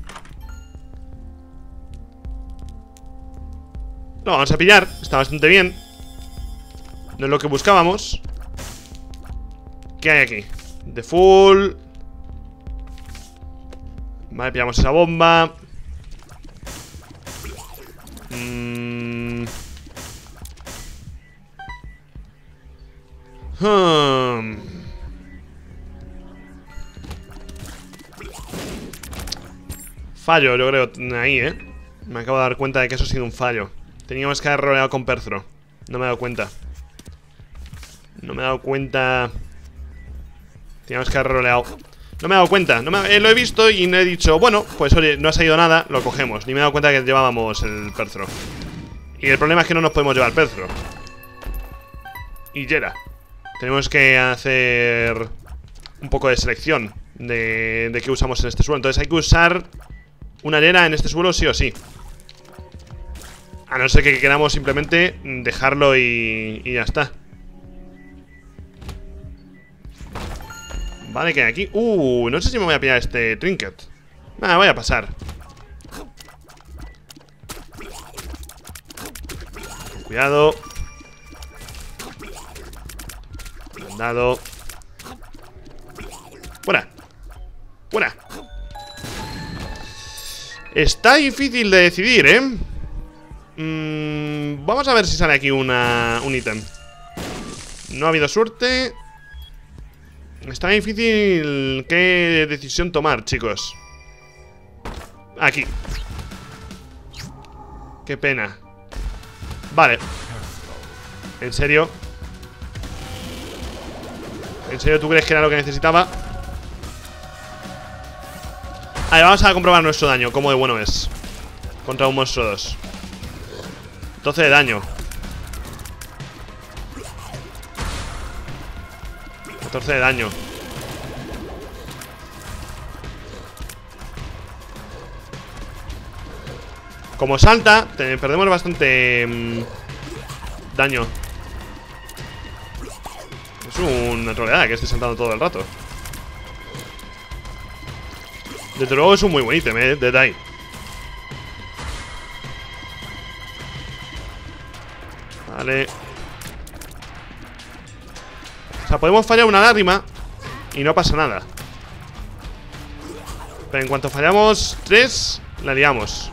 Lo vamos a pillar, está bastante bien. No es lo que buscábamos. ¿Qué hay aquí? The full. Vale, pillamos esa bomba. Mm. Hmm. Fallo, yo creo, ahí, ¿eh? Me acabo de dar cuenta de que eso ha sido un fallo. Teníamos que haber roleado con Perthro. No me he dado cuenta. No me he dado cuenta. Teníamos que haber roleado. No me he dado cuenta, no me, eh, lo he visto y no he dicho, bueno, pues oye, no ha salido nada, lo cogemos. Ni me he dado cuenta que llevábamos el Perthro. Y el problema es que no nos podemos llevar Perthro. Y Jera. Tenemos que hacer un poco de selección de, de qué usamos en este suelo. Entonces hay que usar una Jera en este suelo sí o sí. A no ser que queramos simplemente dejarlo y, y ya está. Vale, que hay aquí. Uh, no sé si me voy a pillar este trinket. Nada, voy a pasar. Cuidado. Mandado. Fuera. Fuera. Está difícil de decidir, ¿eh? Mm, vamos a ver si sale aquí una, un ítem. No ha habido suerte. Está difícil qué decisión tomar, chicos. Aquí. Qué pena. Vale. ¿En serio? ¿En serio tú crees que era lo que necesitaba? A ver, vamos a comprobar nuestro daño, cómo de bueno es contra un monstruo dos. doce de daño. catorce de daño. Como salta, te, perdemos bastante mmm, daño. Es una troleada que esté saltando todo el rato. Desde luego es un muy buen ítem, eh, de Dai. Vale. O sea, podemos fallar una lágrima y no pasa nada. Pero en cuanto fallamos tres, la liamos.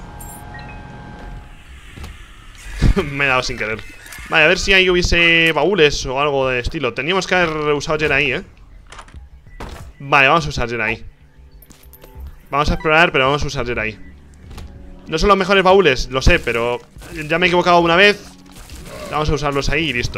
Me he dado sin querer. Vale, a ver si ahí hubiese baúles o algo de estilo. Teníamos que haber usado Jera ahí, ¿eh? Vale, vamos a usar Jera ahí. Vamos a explorar, pero vamos a usar Jera ahí. No son los mejores baúles, lo sé, pero ya me he equivocado una vez. Vamos a usarlos ahí y listo.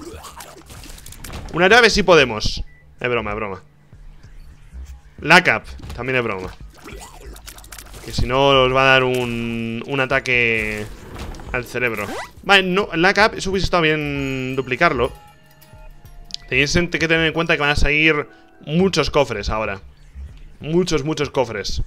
Una llave sí podemos. Es broma, es broma. La cap, también es broma. Que si no os va a dar un, un ataque al cerebro. Vale, no, la cap, eso hubiese estado bien duplicarlo. Tenéis que tener en cuenta que van a salir muchos cofres ahora. Muchos, muchos cofres.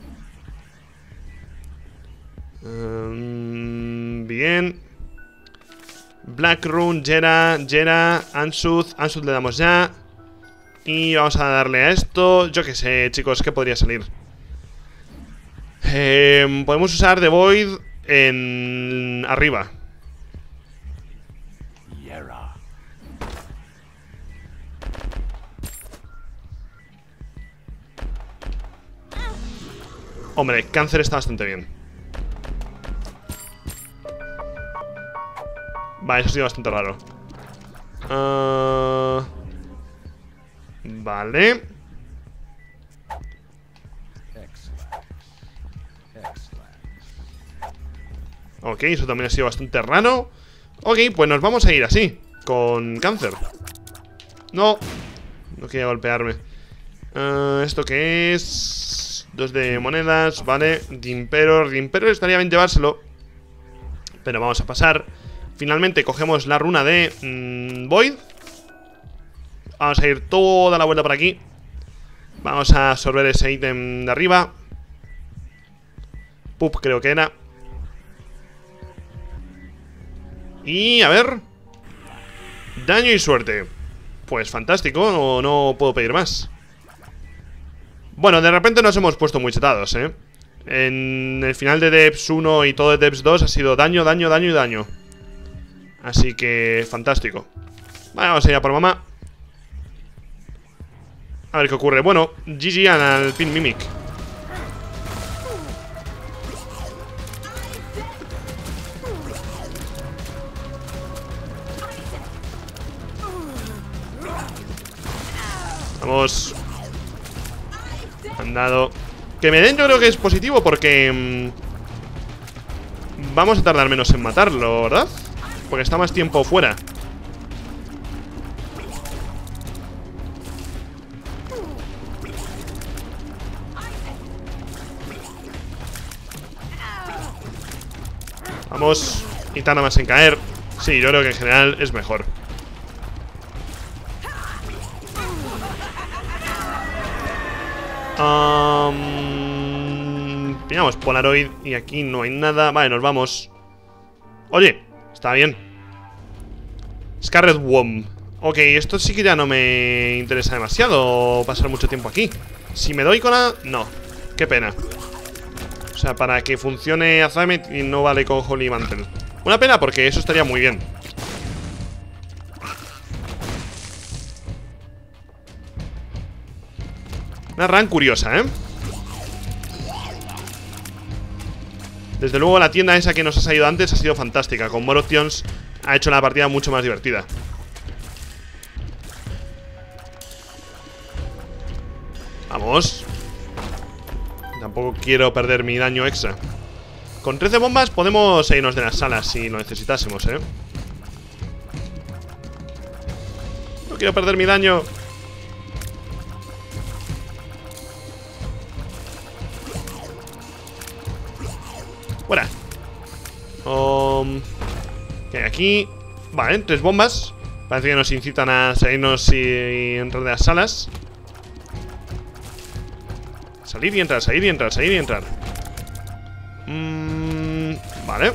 um, Bien. Black Rune, Jera, Jera, Ansuz. Ansuz le damos ya. Y vamos a darle a esto. Yo qué sé, chicos, ¿qué podría salir? Eh, podemos usar The Void en arriba. Hombre, cáncer está bastante bien. Vale, eso ha sido bastante raro. uh, Vale. Ok, eso también ha sido bastante raro. Ok, pues nos vamos a ir así, con cáncer. No, no quería golpearme. uh, ¿Esto qué es? Dos de monedas, vale. Dimperor, Dimperor estaría bien llevárselo, pero vamos a pasar. Finalmente cogemos la runa de mmm, Void. Vamos a ir toda la vuelta por aquí. Vamos a absorber ese ítem de arriba. Pup, creo que era. Y a ver. Daño y suerte. Pues fantástico, no, no puedo pedir más. Bueno, de repente nos hemos puesto muy chetados, ¿eh? En el final de Depths uno y todo de Depths dos ha sido daño, daño, daño y daño. Así que fantástico. Vale, vamos a ir a por mamá. A ver qué ocurre. Bueno, G G al Pin Mimic. Vamos. Han dado. Que me den yo creo que es positivo porque mmm, vamos a tardar menos en matarlo, ¿verdad? Porque está más tiempo fuera. Vamos. Y tarda más en caer. Sí, yo creo que en general es mejor. Um, pillamos Polaroid. Y aquí no hay nada. Vale, nos vamos. Oye, está bien. Scarlet Worm. Ok, esto sí que ya no me interesa demasiado pasar mucho tiempo aquí. Si me doy con la... No, qué pena. O sea, para que funcione Azamet y no vale con Holy Mantle. Una pena porque eso estaría muy bien. Una run curiosa, ¿eh? Desde luego la tienda esa que nos ha salido antes ha sido fantástica. Con more options ha hecho la partida mucho más divertida. Vamos. Tampoco quiero perder mi daño extra. Con trece bombas podemos irnos de las salas si lo necesitásemos, ¿eh? No quiero perder mi daño. Fuera. Um, ¿Qué hay aquí? Vale, tres bombas. Parece que nos incitan a salirnos y entrar de las salas. Salir y entrar, salir y entrar, salir y entrar. Mm, vale.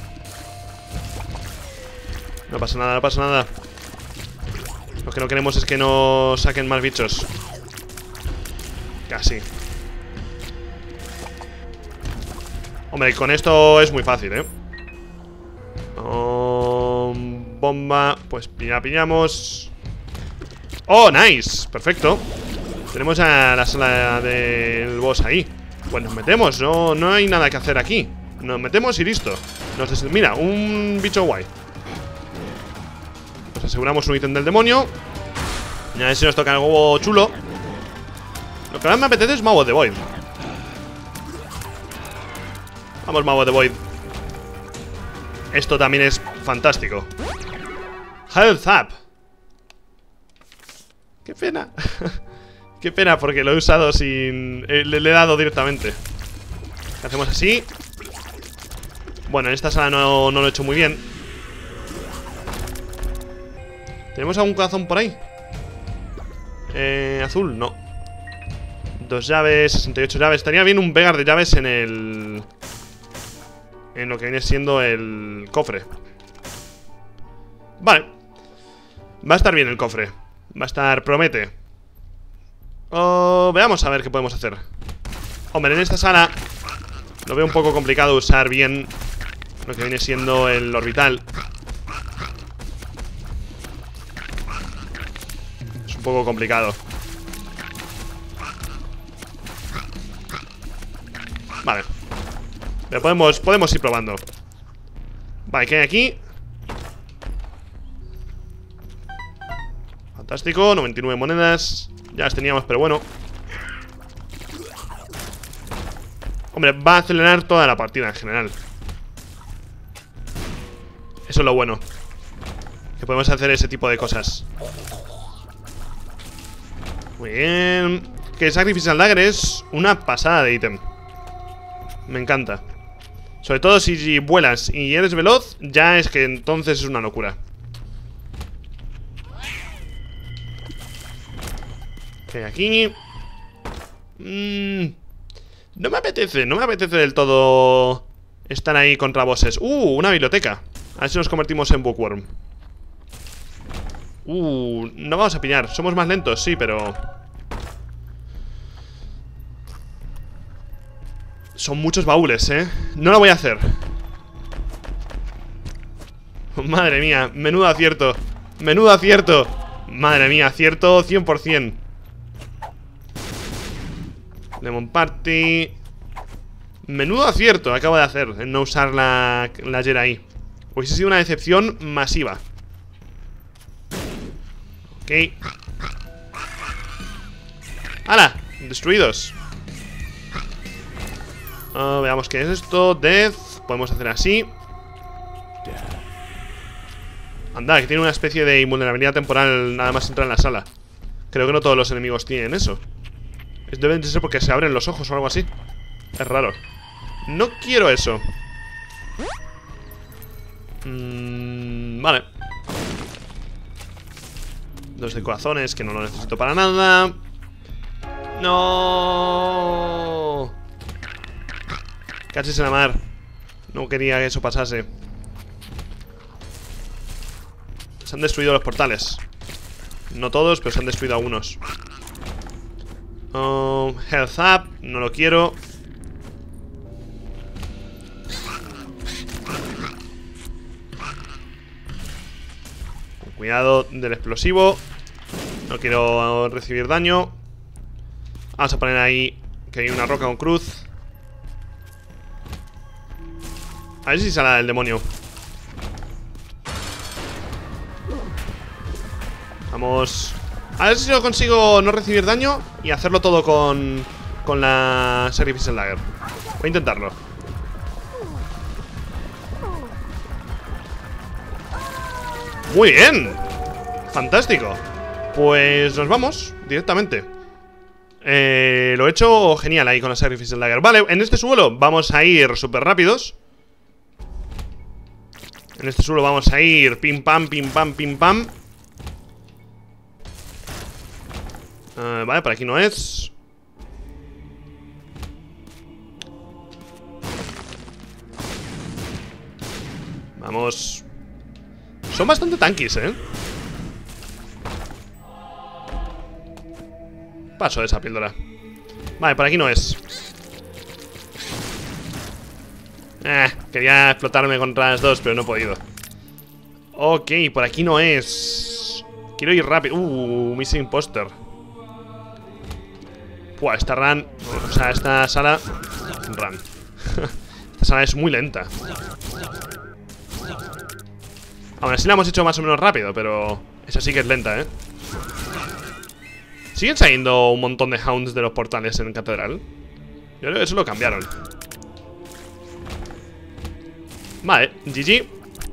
No pasa nada, no pasa nada. Lo que no queremos es que nos saquen más bichos. Casi. Hombre, con esto es muy fácil, ¿eh? Oh, bomba. Pues ya pillamos. ¡Oh, nice! Perfecto. Tenemos a la sala del boss ahí. Pues nos metemos, no, no hay nada que hacer aquí. Nos metemos y listo. Nos des... Mira, un bicho guay. Nos aseguramos un ítem del demonio. Y a ver si nos toca algo chulo. Lo que más me apetece es Mago de Void. Vamos, Mago de Void. Esto también es fantástico. Health Up. Qué pena. Qué pena porque lo he usado sin... Eh, le, le he dado directamente. Hacemos así. Bueno, en esta sala no, no lo he hecho muy bien. ¿Tenemos algún corazón por ahí? Eh, azul, no. Dos llaves, sesenta y ocho llaves. Estaría bien un Vegar de llaves en el... En lo que viene siendo el cofre. Vale. Va a estar bien el cofre. Va a estar, promete. Oh, veamos a ver qué podemos hacer. Hombre, en esta sala lo veo un poco complicado usar bien lo que viene siendo el orbital. Es un poco complicado. Vale. Pero podemos, podemos ir probando. Vale, ¿qué hay aquí? Fantástico, noventa y nueve monedas. Ya las teníamos, pero bueno. Hombre, va a acelerar toda la partida en general. Eso es lo bueno. Que podemos hacer ese tipo de cosas. Muy bien. Que Sacrificial Dagger es una pasada de ítem. Me encanta. Sobre todo si vuelas y eres veloz, ya es que entonces es una locura. ¿Qué hay aquí? Mm, no me apetece, no me apetece del todo estar ahí contra bosses. Uh, una biblioteca. A ver si nos convertimos en Bookworm. Uh, no vamos a pillar. Somos más lentos, sí, pero... Son muchos baúles, ¿eh? No lo voy a hacer. Madre mía, menudo acierto. Menudo acierto. Madre mía, acierto cien por cien. Lemon Party. Menudo acierto acabo de hacer en no usar la, la Jedi. Hubiese sido una decepción masiva. Ok. ¡Hala! Destruidos. Uh, veamos qué es esto. Death. Podemos hacer así. Anda, que tiene una especie de invulnerabilidad temporal nada más entrar en la sala. Creo que no todos los enemigos tienen eso. Deben de ser porque se abren los ojos o algo así. Es raro. No quiero eso. mm, Vale. Dos de corazones que no lo necesito para nada. No. Cachis en la mar. No quería que eso pasase. Se han destruido los portales. No todos, pero se han destruido algunos. Oh, health up, no lo quiero. Cuidado del explosivo. No quiero recibir daño. Vamos a poner ahí que hay una roca con cruz. A ver si sale el demonio. Vamos. A ver si lo consigo no recibir daño y hacerlo todo con, con la Sacrificial Dagger. Voy a intentarlo. Muy bien. Fantástico. Pues nos vamos directamente. eh, Lo he hecho genial ahí con la Sacrificial Dagger. Vale, en este suelo vamos a ir súper rápidos. En este suelo vamos a ir pim pam, pim pam, pim pam. Uh, vale, por aquí no es. Vamos. Son bastante tanquis, eh. Paso de esa píldora. Vale, por aquí no es. Eh, quería explotarme contra las dos, pero no he podido. Ok, por aquí no es. Quiero ir rápido. Uh, Missing Imposter. Buah, esta run. O sea, esta sala. Run. Esta sala es muy lenta. Aún así la hemos hecho más o menos rápido, pero esa sí que es lenta, ¿eh? ¿Siguen saliendo un montón de hounds de los portales en Catedral? Yo creo que eso lo cambiaron. Vale, G G.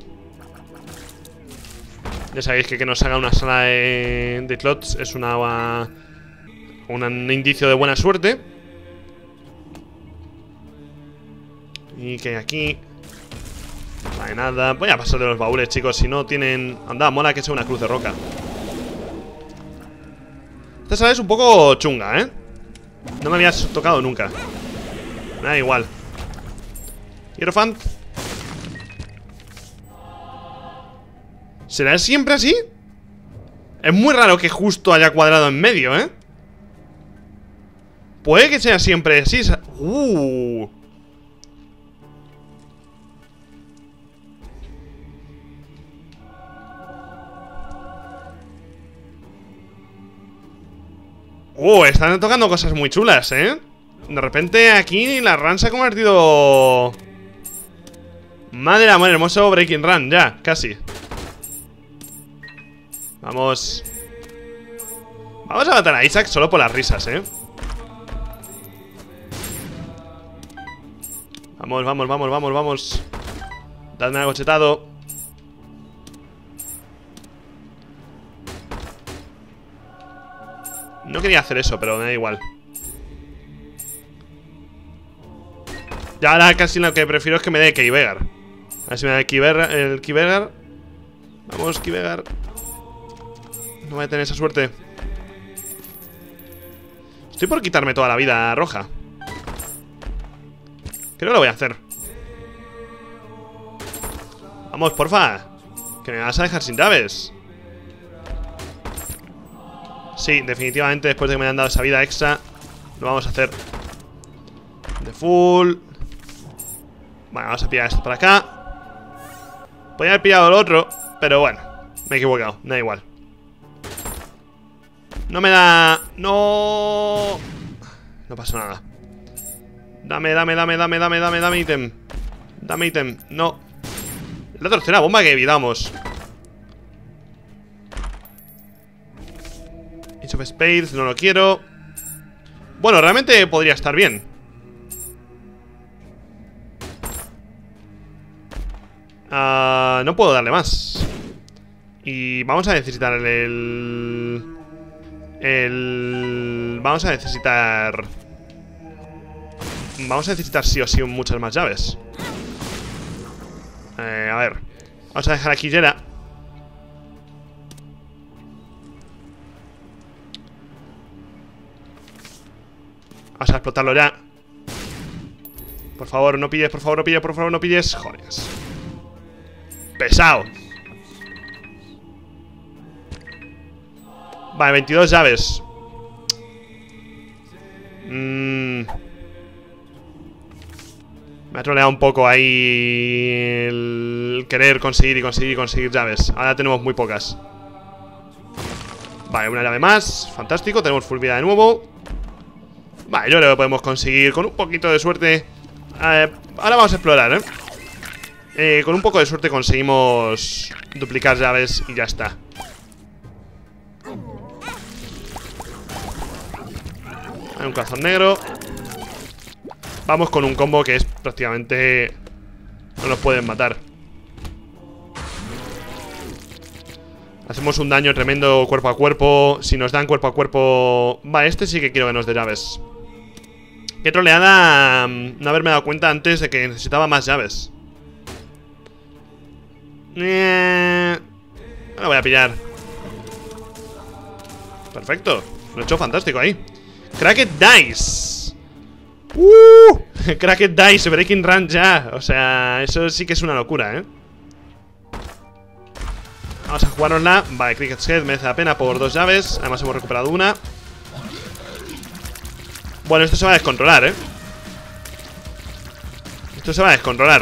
Ya sabéis que que nos haga una sala de, de clots es una... un indicio de buena suerte. Y que aquí... Vale, nada. Voy a pasar de los baúles, chicos. Si no tienen... Anda, mola que sea una cruz de roca. Esta sala es un poco chunga, ¿eh? No me habías tocado nunca. Me da igual. Hierophant. ¿Será siempre así? Es muy raro que justo haya cuadrado en medio, ¿eh? Puede que sea siempre así. Uh. Uh, están tocando cosas muy chulas, ¿eh? De repente aquí la run se ha convertido... Madre amor, hermoso Breaking Run, ya, casi. Vamos. Vamos a matar a Isaac solo por las risas, ¿eh? Vamos, vamos, vamos, vamos, vamos. Dadme algo chetado. No quería hacer eso, pero me da igual. Ya ahora casi lo que prefiero es que me dé Keyvegar. A ver si me da el Keyvegar, el Keyvegar. Vamos, Keyvegar. No voy a tener esa suerte. Estoy por quitarme toda la vida roja. Creo que lo voy a hacer. Vamos, porfa. Que me vas a dejar sin llaves. Sí, definitivamente después de que me hayan dado esa vida extra, lo vamos a hacer de full. Vale, vamos a pillar esto para acá. Podría haber pillado el otro, pero bueno, me he equivocado, da igual. No me da... No... No pasa nada. Dame, dame, dame, dame, dame, dame, dame ítem. Dame ítem, no. La tercera bomba que evitamos. Age of Spades, no lo quiero. Bueno, realmente podría estar bien. uh, No puedo darle más. Y vamos a necesitar el... El... Vamos a necesitar... Vamos a necesitar sí o sí muchas más llaves. Eh, a ver. Vamos a dejar aquí Yera. Vamos a explotarlo ya. Por favor, no pilles, por favor, no pilles, por favor, no pilles. Joder. Pesado. Vale, veintidós llaves. Mmm... Me ha troleado un poco ahí el querer conseguir y conseguir y conseguir llaves. Ahora tenemos muy pocas. Vale, una llave más. Fantástico, tenemos full vida de nuevo. Vale, yo creo que podemos conseguir con un poquito de suerte. eh, Ahora vamos a explorar, ¿eh? eh Con un poco de suerte conseguimos duplicar llaves y ya está. Hay un corazón negro. Vamos con un combo que es prácticamente... No nos pueden matar. Hacemos un daño tremendo cuerpo a cuerpo. Si nos dan cuerpo a cuerpo... Vale, este sí que quiero que nos dé llaves. Qué troleada no haberme dado cuenta antes de que necesitaba más llaves. Eh... Me lo voy a pillar. Perfecto. Lo he hecho fantástico ahí. Cracked Dice. ¡Uh! Cracked Dice, Breaking Run ya. O sea, eso sí que es una locura, ¿eh? Vamos a jugárnosla. Vale, Cricket's Head merece la pena por dos llaves. Además hemos recuperado una. Bueno, esto se va a descontrolar, ¿eh? Esto se va a descontrolar.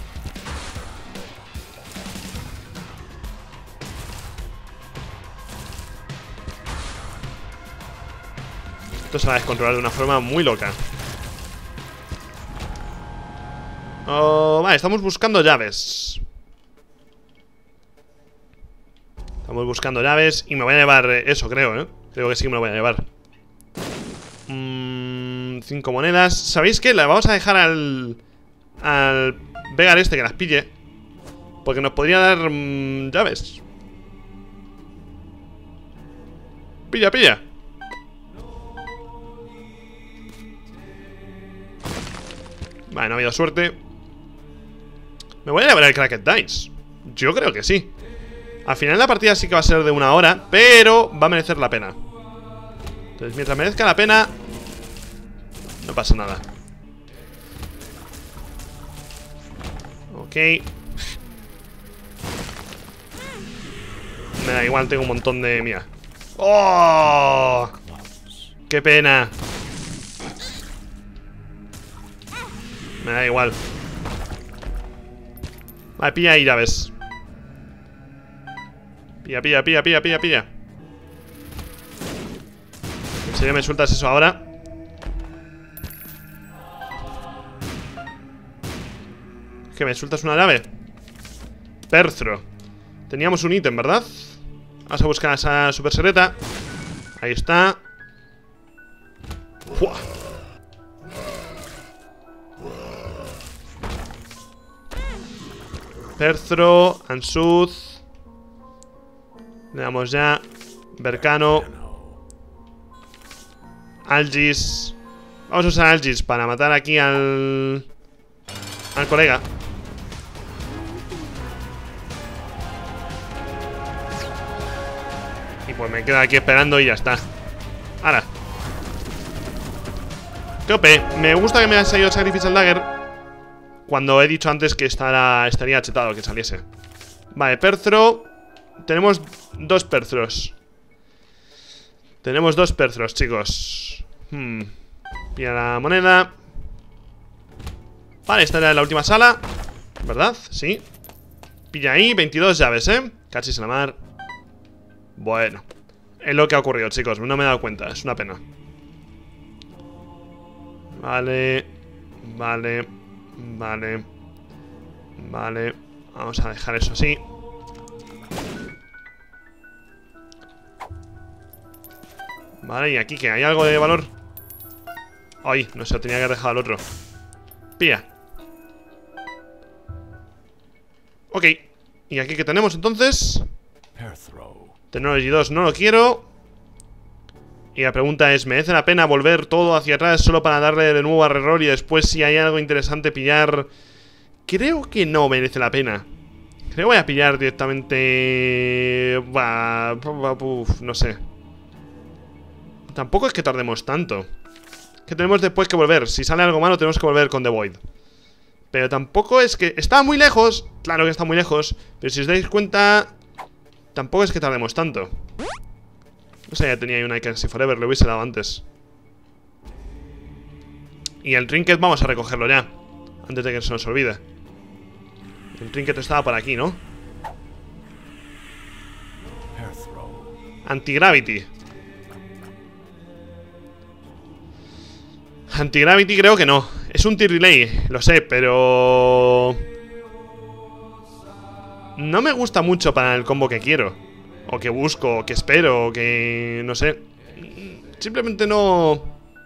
Esto se va a descontrolar de una forma muy loca. Oh, vale, estamos buscando llaves. Estamos buscando llaves. Y me voy a llevar eso, creo, ¿eh? Creo que sí que me lo voy a llevar. mm, Cinco monedas. ¿Sabéis qué? La vamos a dejar al... Al Vegar este que las pille, porque nos podría dar mmm, llaves. Pilla, pilla. Vale, no ha habido suerte. ¿Me voy a llevar el Cracked Dice? Yo creo que sí. Al final la partida sí que va a ser de una hora, pero va a merecer la pena. Entonces mientras merezca la pena, no pasa nada. Ok. Me da igual, tengo un montón de... Mira. ¡Oh! ¡Qué pena! Me da igual. Vale, pilla ahí llaves. Pilla, pilla, pilla, pilla, pilla, pilla. ¿En serio me sueltas eso ahora? ¿Que me sueltas una llave? Perthro. Teníamos un ítem, ¿verdad? Vamos a buscar esa super secreta. Ahí está. ¡Fua! Perthro, Ansud. Le damos ya. Berkano. Algis. Vamos a usar Algis para matar aquí al... Al colega. Y pues me quedo aquí esperando y ya está. Ahora. Qué O P. Me gusta que me haya salido Sacrificial Dagger. cuando he dicho antes que estará, estaría chetado que saliese. Vale, Perthro. Tenemos dos Perthros. Tenemos dos Perthros, chicos. Hmm. Pilla la moneda. Vale, esta era la última sala, ¿verdad? Sí. Pilla ahí, veintidós llaves, ¿eh? Cachis en la mar. Bueno, es lo que ha ocurrido, chicos. No me he dado cuenta, es una pena. Vale. Vale. Vale. Vale. Vamos a dejar eso así. Vale, y aquí que hay algo de valor. Ay, no sé, tenía que haber dejado al otro. Pilla. Ok. ¿Y aquí qué tenemos entonces? Technology dos no lo quiero. Y la pregunta es, ¿merece la pena volver todo hacia atrás solo para darle de nuevo a reroll y después si hay algo interesante pillar? Creo que no merece la pena. Creo que voy a pillar directamente... Bah, uf, no sé. Tampoco es que tardemos tanto. Que tenemos después que volver. Si sale algo malo tenemos que volver con The Void. Pero tampoco es que... Está muy lejos. Claro que está muy lejos. Pero si os dais cuenta... Tampoco es que tardemos tanto. No sé, ya tenía ahí una Icancy Forever. Lo hubiese dado antes. Y el trinket vamos a recogerlo ya. Antes de que se nos olvide. El trinket estaba por aquí, ¿no? Antigravity. Antigravity creo que no. Es un T-Relay, lo sé, pero... No me gusta mucho para el combo que quiero. O que busco, o que espero, o que... No sé. Simplemente no...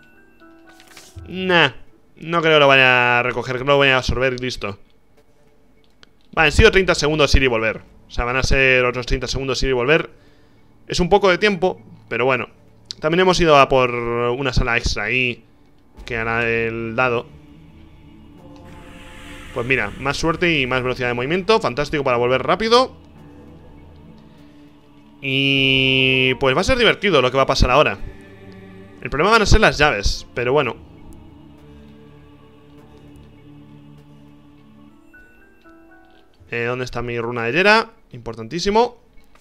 Nah. No creo que lo vaya a recoger, que lo vaya a absorber y listo. Vale, han sido treinta segundos ir y volver. O sea, van a ser otros treinta segundos ir y volver. Es un poco de tiempo, pero bueno. También hemos ido a por una sala extra ahí, que hará el dado. Pues mira, más suerte y más velocidad de movimiento. Fantástico para volver rápido. Y... pues va a ser divertido lo que va a pasar ahora. El problema van a ser las llaves, pero bueno. eh, ¿Dónde está mi runa de Yera? Importantísimo.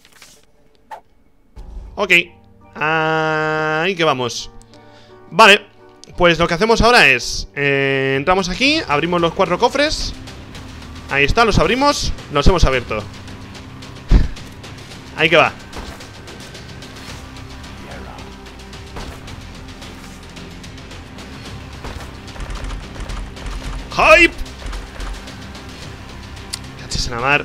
Ok. Ahí que vamos. Vale. Pues lo que hacemos ahora es eh, entramos aquí, abrimos los cuatro cofres. Ahí está, los abrimos. Los hemos abierto. Ahí que va. ¡Hype! Cachis en la mar.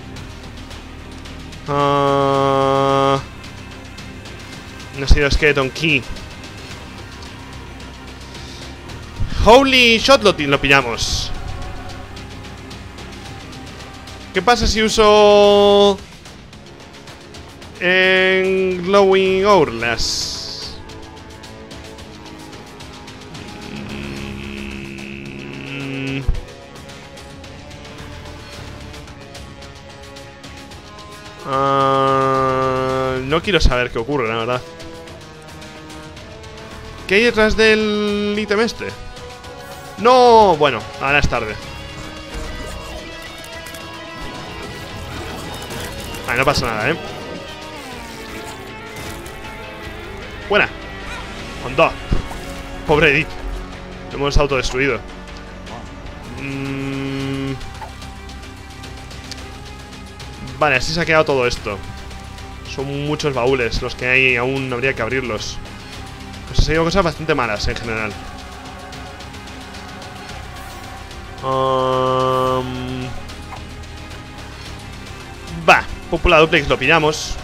uh, No ha sido Skeleton Key. Holy Shot lo, lo pillamos. ¿Qué pasa si uso en Glowing Hourglass? Mm. Uh, no quiero saber qué ocurre, la verdad. ¿Qué hay detrás del ítem este? No, bueno, ahora es tarde. Vale, no pasa nada, ¿eh? Buena. Onda. Pobre Edith. Lo hemos autodestruido. mm. Vale, así se ha quedado todo esto. Son muchos baúles los que hay y aún habría que abrirlos. Pues han sido cosas bastante malas en general. Um... Va, Popular Duplex lo pillamos.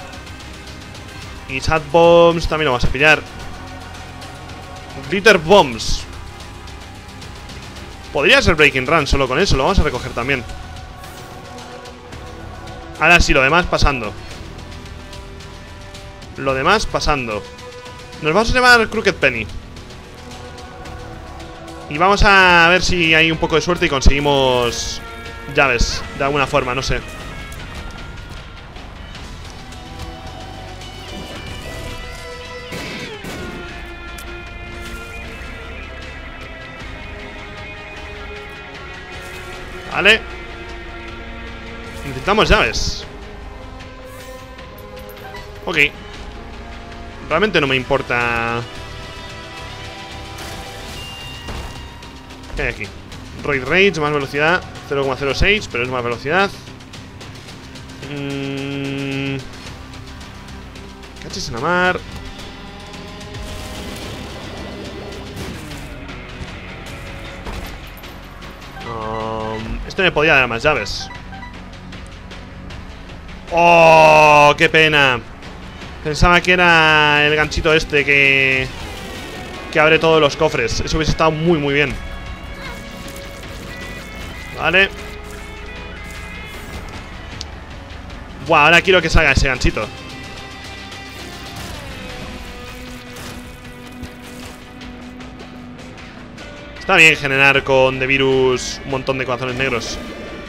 Y Sad Bombs también lo vamos a pillar. Glitter Bombs. Podría ser Breaking Run solo con eso, lo vamos a recoger también. Ahora sí, lo demás pasando. Lo demás pasando. Nos vamos a llevar Crooked Penny. Y vamos a ver si hay un poco de suerte y conseguimos llaves de alguna forma, no sé. Vale. Necesitamos llaves. Ok. Realmente no me importa. ¿Qué hay aquí? Raid Rage, más velocidad, cero coma cero seis, pero es más velocidad. Mmm... Cachis en la mar. Um, esto me podía dar más llaves. ¡Oh! ¡Qué pena! Pensaba que era el ganchito este que... que abre todos los cofres. Eso hubiese estado muy muy bien. Vale. Buah, ahora quiero que salga ese ganchito. Está bien generar con The Virus un montón de corazones negros.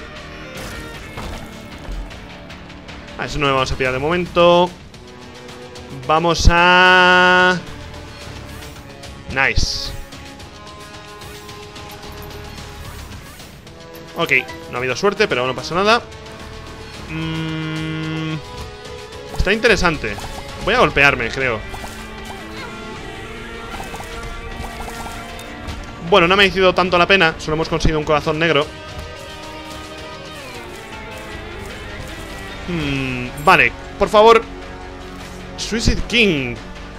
A eso no me vamos a pillar de momento. Vamos a... Nice. Ok, no ha habido suerte, pero no pasa nada. mm... Está interesante. Voy a golpearme, creo. Bueno, no me ha merecido tanto la pena. Solo hemos conseguido un corazón negro. hmm, Vale, por favor. Suicide King.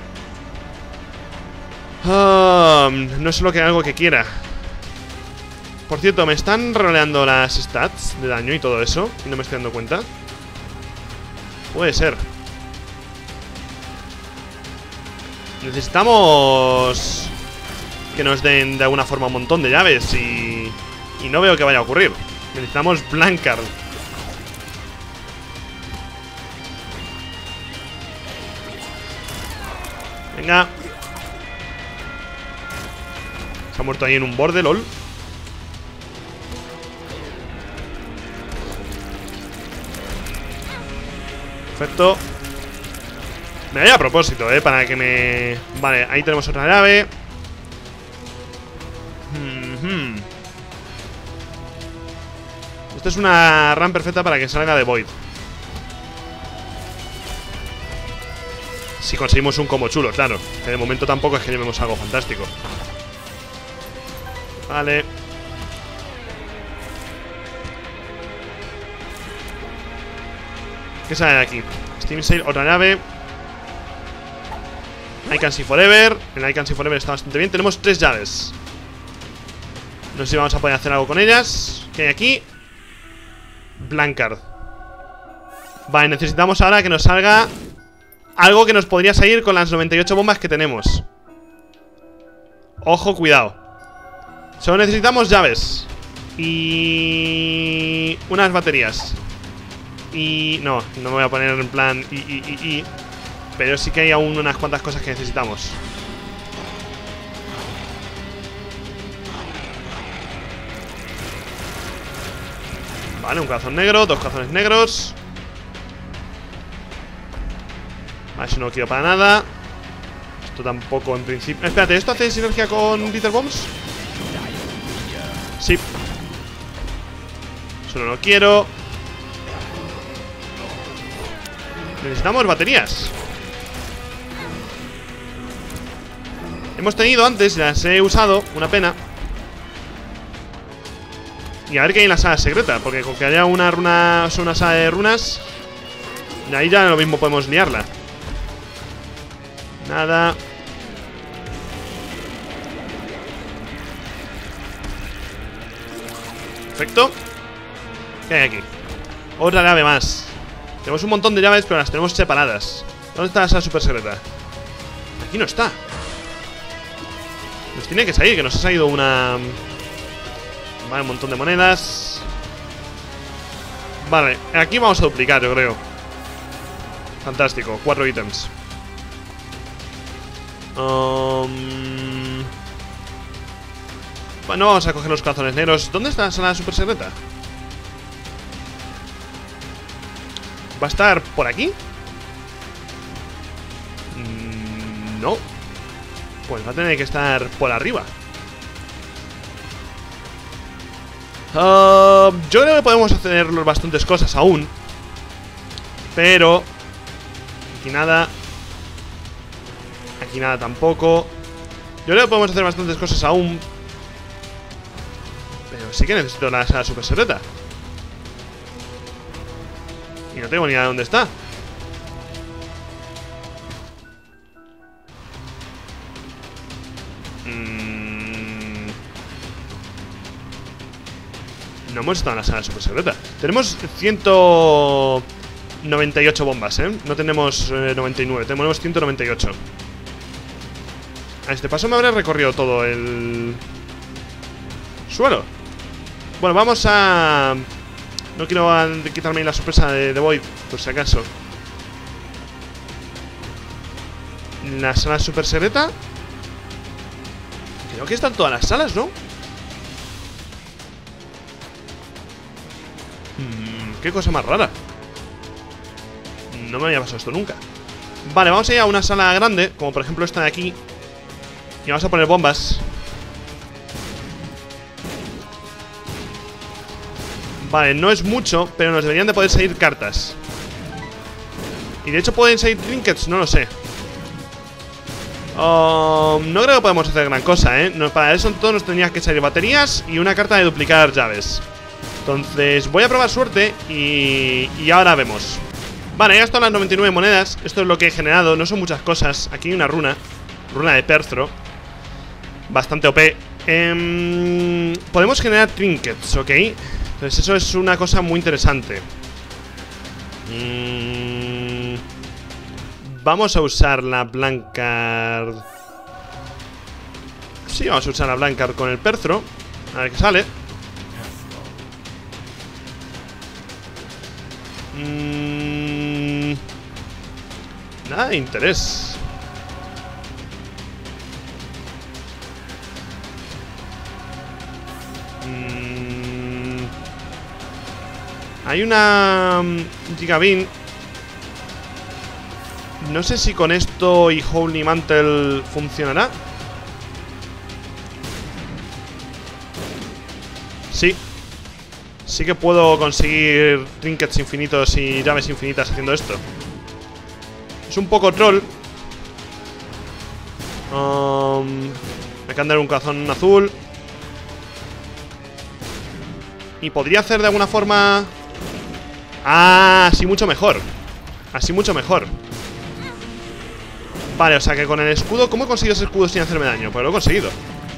um, No es lo que algo que quiera. Por cierto, me están roleando las stats de daño y todo eso, y no me estoy dando cuenta. Puede ser. Necesitamos que nos den de alguna forma un montón de llaves y... y no veo que vaya a ocurrir. Necesitamos Blancard. Venga. Se ha muerto ahí en un borde, lol. Perfecto. Me voy a propósito, eh, para que me... Vale, ahí tenemos otra llave. Mm-hmm. Esto es una run perfecta para que salga de Void. Si conseguimos un combo chulo, claro. Que de momento tampoco es que llevemos algo fantástico. Vale. ¿Qué sale de aquí? Steam Sale, otra llave. I Can See Forever. El I Can See Forever está bastante bien. Tenemos tres llaves. No sé si vamos a poder hacer algo con ellas. ¿Qué hay aquí? Blancard. Vale, necesitamos ahora que nos salga algo que nos podría salir con las noventa y ocho bombas que tenemos. Ojo, cuidado. Solo necesitamos llaves. Y... unas baterías. Y... no, no me voy a poner en plan y, y, y, y. Pero sí que hay aún unas cuantas cosas que necesitamos. Vale, un corazón negro, dos corazones negros. Vale, eso no lo quiero para nada. Esto tampoco en principio... Espérate, ¿esto hace sinergia con Glitter Bombs? Sí. Eso no lo quiero. Necesitamos baterías. Hemos tenido antes, las he usado. Una pena. Y a ver qué hay en la sala secreta. Porque con que haya una runa, o sea, una sala de runas, ahí ya lo mismo podemos liarla. Nada. Perfecto. ¿Qué hay aquí? Otra llave más. Tenemos un montón de llaves, pero las tenemos separadas. ¿Dónde está la sala super secreta? Aquí no está. Nos tiene que salir, que nos ha salido una... Vale, un montón de monedas. Vale, aquí vamos a duplicar, yo creo. Fantástico, cuatro ítems. um... Bueno, vamos a coger los corazones negros. ¿Dónde está la sala super secreta? ¿Va a estar por aquí? Mm, no. Pues va a tener que estar por arriba. Uh, yo creo que podemos hacer bastantes cosas aún. Pero aquí nada. Aquí nada tampoco. Yo creo que podemos hacer bastantes cosas aún. Pero sí que necesito la sala super secreta. Y no tengo ni idea de dónde está. mm. No hemos estado en la sala super secreta. Tenemos ciento noventa y ocho bombas, ¿eh? No tenemos eh, noventa y nueve, tenemos ciento noventa y ocho. A este paso me habré recorrido todo el suelo. Bueno, vamos a... No quiero quitarme la sorpresa de The Void, por si acaso. La sala super secreta. Creo que están todas las salas, ¿no? Hmm, qué cosa más rara. No me había pasado esto nunca. Vale, vamos a ir a una sala grande, como por ejemplo esta de aquí. Y vamos a poner bombas. Vale, no es mucho, pero nos deberían de poder salir cartas. Y de hecho pueden salir trinkets, no lo sé. um, No creo que podamos hacer gran cosa, ¿eh? No, para eso todo nos tendría que salir baterías y una carta de duplicar llaves. Entonces voy a probar suerte y, y ahora vemos. Vale, ya están las noventa y nueve monedas. Esto es lo que he generado, no son muchas cosas. Aquí hay una runa, runa de Perthro, bastante O P. eh, Podemos generar trinkets, ¿ok? Entonces eso es una cosa muy interesante. mm, Vamos a usar la Blancard. Sí, vamos a usar la Blancard con el Perthro. A ver qué sale. mm, Nada de interés. Hay una Gigabin. No sé si con esto y Holy Mantle funcionará. Sí. Sí que puedo conseguir trinkets infinitos y llaves infinitas haciendo esto. Es un poco troll. um, Me acaban de dar un corazón azul. Y podría hacer de alguna forma... Ah, así mucho mejor. Así mucho mejor. Vale, o sea que con el escudo... ¿Cómo he conseguido ese escudo sin hacerme daño? Pues lo he conseguido.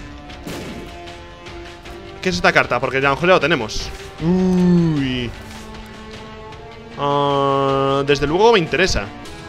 ¿Qué es esta carta? Porque ya a lo mejor ya lo tenemos. Uy. uh, Desde luego me interesa.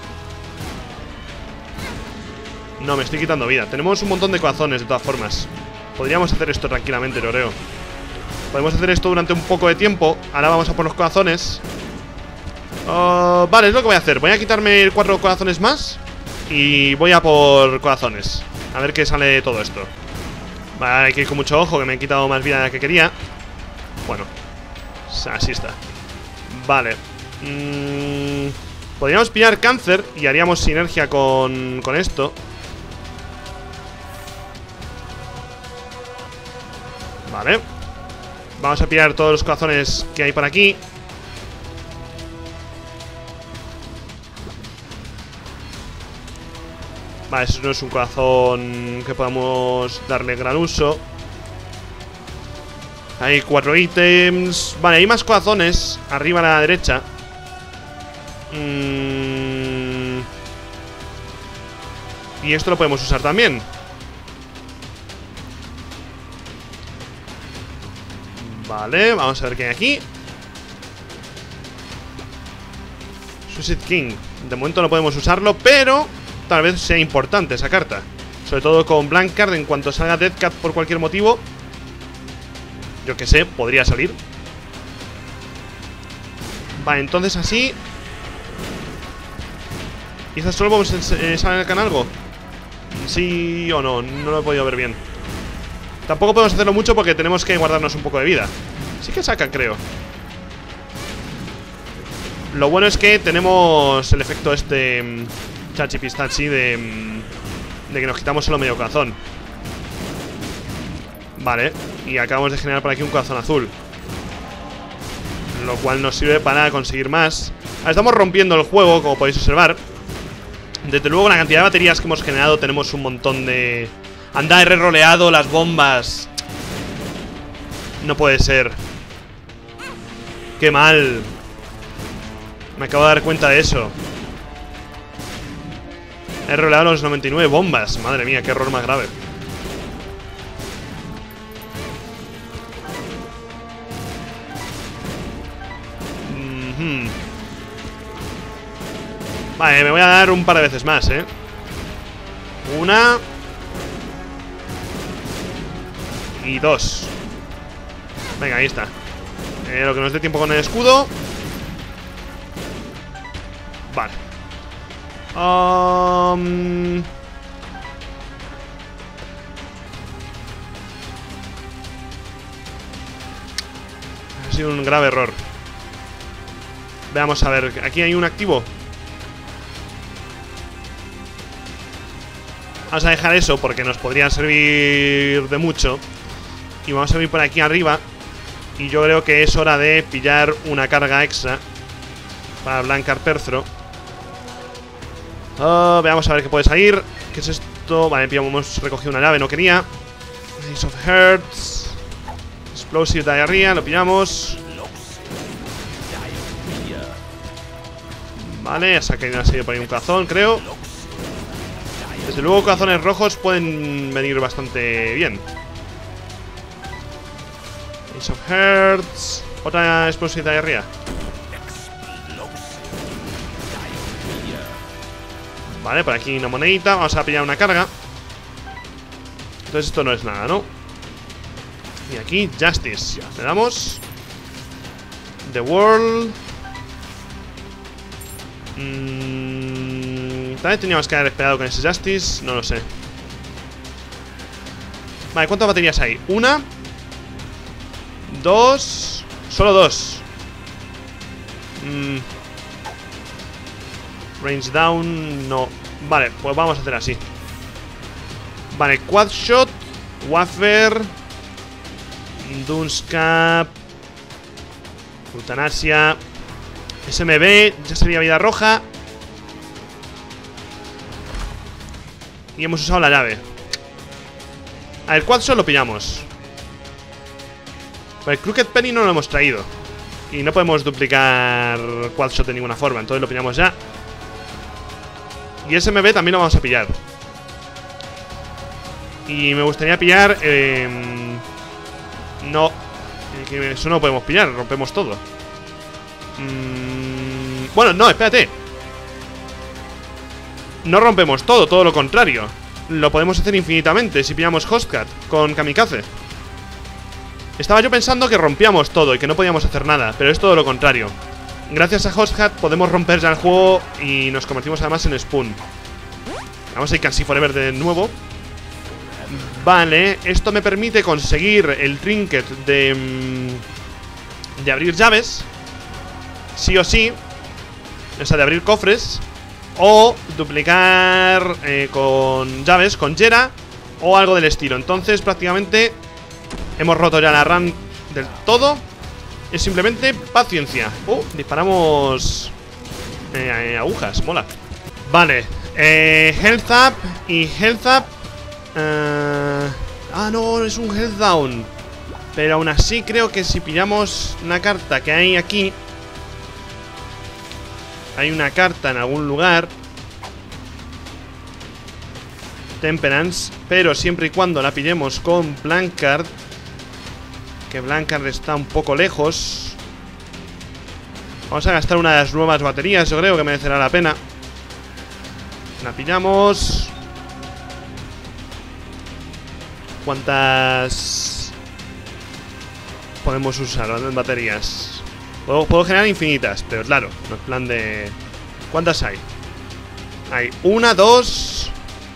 No, me estoy quitando vida. Tenemos un montón de corazones de todas formas. Podríamos hacer esto tranquilamente, lo creo. Podemos hacer esto durante un poco de tiempo. Ahora vamos a por los corazones. uh, Vale, es lo que voy a hacer. Voy a quitarme cuatro corazones más y voy a por corazones. A ver qué sale de todo esto. Vale, hay que ir con mucho ojo, que me he quitado más vida de la que quería. Bueno, así está. Vale. mm, Podríamos pillar cáncer y haríamos sinergia con, con esto. Vale. Vamos a pillar todos los corazones que hay por aquí. Vale, eso no es un corazón que podamos darle gran uso. Hay cuatro ítems. Vale, hay más corazones arriba a la derecha. mm. Y esto lo podemos usar también. Vale, vamos a ver qué hay aquí. Suicide King. De momento no podemos usarlo, pero tal vez sea importante esa carta. Sobre todo con Blancard, en cuanto salga Deathcat por cualquier motivo. Yo que sé, podría salir. Vale, entonces así. ¿Quizás solo vamos a salir el canal algo? Sí o no, no lo he podido ver bien. Tampoco podemos hacerlo mucho porque tenemos que guardarnos un poco de vida. Sí que saca, creo. Lo bueno es que tenemos el efecto este mmm, chachi pistachi de, mmm, de que nos quitamos solo medio corazón. Vale, y acabamos de generar por aquí un corazón azul. lo cual nos sirve para conseguir más. Ahora estamos rompiendo el juego, como podéis observar. Desde luego, la cantidad de baterías que hemos generado, tenemos un montón de... Anda, he re-roleado las bombas. No puede ser. Qué mal. Me acabo de dar cuenta de eso. He roleado los noventa y nueve bombas. Madre mía, qué error más grave. Mm-hmm. Vale, me voy a dar un par de veces más, ¿eh? Una. Y dos. Venga, ahí está. eh, Lo que nos dé tiempo con el escudo. Vale. um... Ha sido un grave error. Veamos a ver, aquí hay un activo. Vamos a dejar eso porque nos podría servir de mucho. Y vamos a ir por aquí arriba. Y yo creo que es hora de pillar una carga extra para Blancar Perthro. uh, Veamos a ver qué puede salir. ¿Qué es esto? Vale, hemos recogido una llave, no quería. Ace of Hearts, Explosive Diarrhea, lo pillamos. Vale, ha salido por ahí un cazón, creo. Desde luego, cazones rojos pueden venir bastante bien. Ace of Hearts. Otra Explosive Diarrhea. Vale, por aquí una monedita. Vamos a pillar una carga. Entonces esto no es nada, ¿no? Y aquí, Justice. Le damos. The World. Mmm... Tal vez teníamos que haber esperado con ese Justice. No lo sé. Vale, ¿cuántas baterías hay? Una. Dos. Solo dos. Mmm... Range down, no. Vale, pues vamos a hacer así. Vale, Quad Shot, Wafer, Dunscap, Eutanasia, S M B, ya sería vida roja. Y hemos usado la llave. A ver, Quad Shot lo pillamos. Pues el Crooked Penny no lo hemos traído. Y no podemos duplicar Quad Shot de ninguna forma, entonces lo pillamos ya. Y S M B también lo vamos a pillar. Y me gustaría pillar eh, No que Eso no lo podemos pillar, rompemos todo. mm, Bueno, no, espérate. No rompemos todo, todo lo contrario. Lo podemos hacer infinitamente si pillamos Hostcat con Kamikaze. Estaba yo pensando que rompíamos todo y que no podíamos hacer nada, pero es todo lo contrario. Gracias a Hostcat podemos romper ya el juego y nos convertimos además en Spoon. Vamos a ir casi forever de nuevo. Vale, esto me permite conseguir el trinket de, de abrir llaves. Sí o sí. O sea, de abrir cofres. O duplicar eh, con llaves, con Jera. O algo del estilo. Entonces prácticamente hemos roto ya la run del todo. Es simplemente paciencia. Uh, disparamos eh, agujas, mola. Vale, eh, Health Up y Health Up. uh, Ah, no, es un Health Down. Pero aún así creo que si pillamos una carta que hay aquí. Hay una carta en algún lugar. Temperance. Pero siempre y cuando la pillemos con Blancard. Que Blancard está un poco lejos. Vamos a gastar una de las nuevas baterías. Yo creo que merecerá la pena. La pillamos. ¿Cuántas podemos usar en baterías? Puedo, puedo generar infinitas, pero claro, no es plan de... ¿Cuántas hay? Hay una, dos,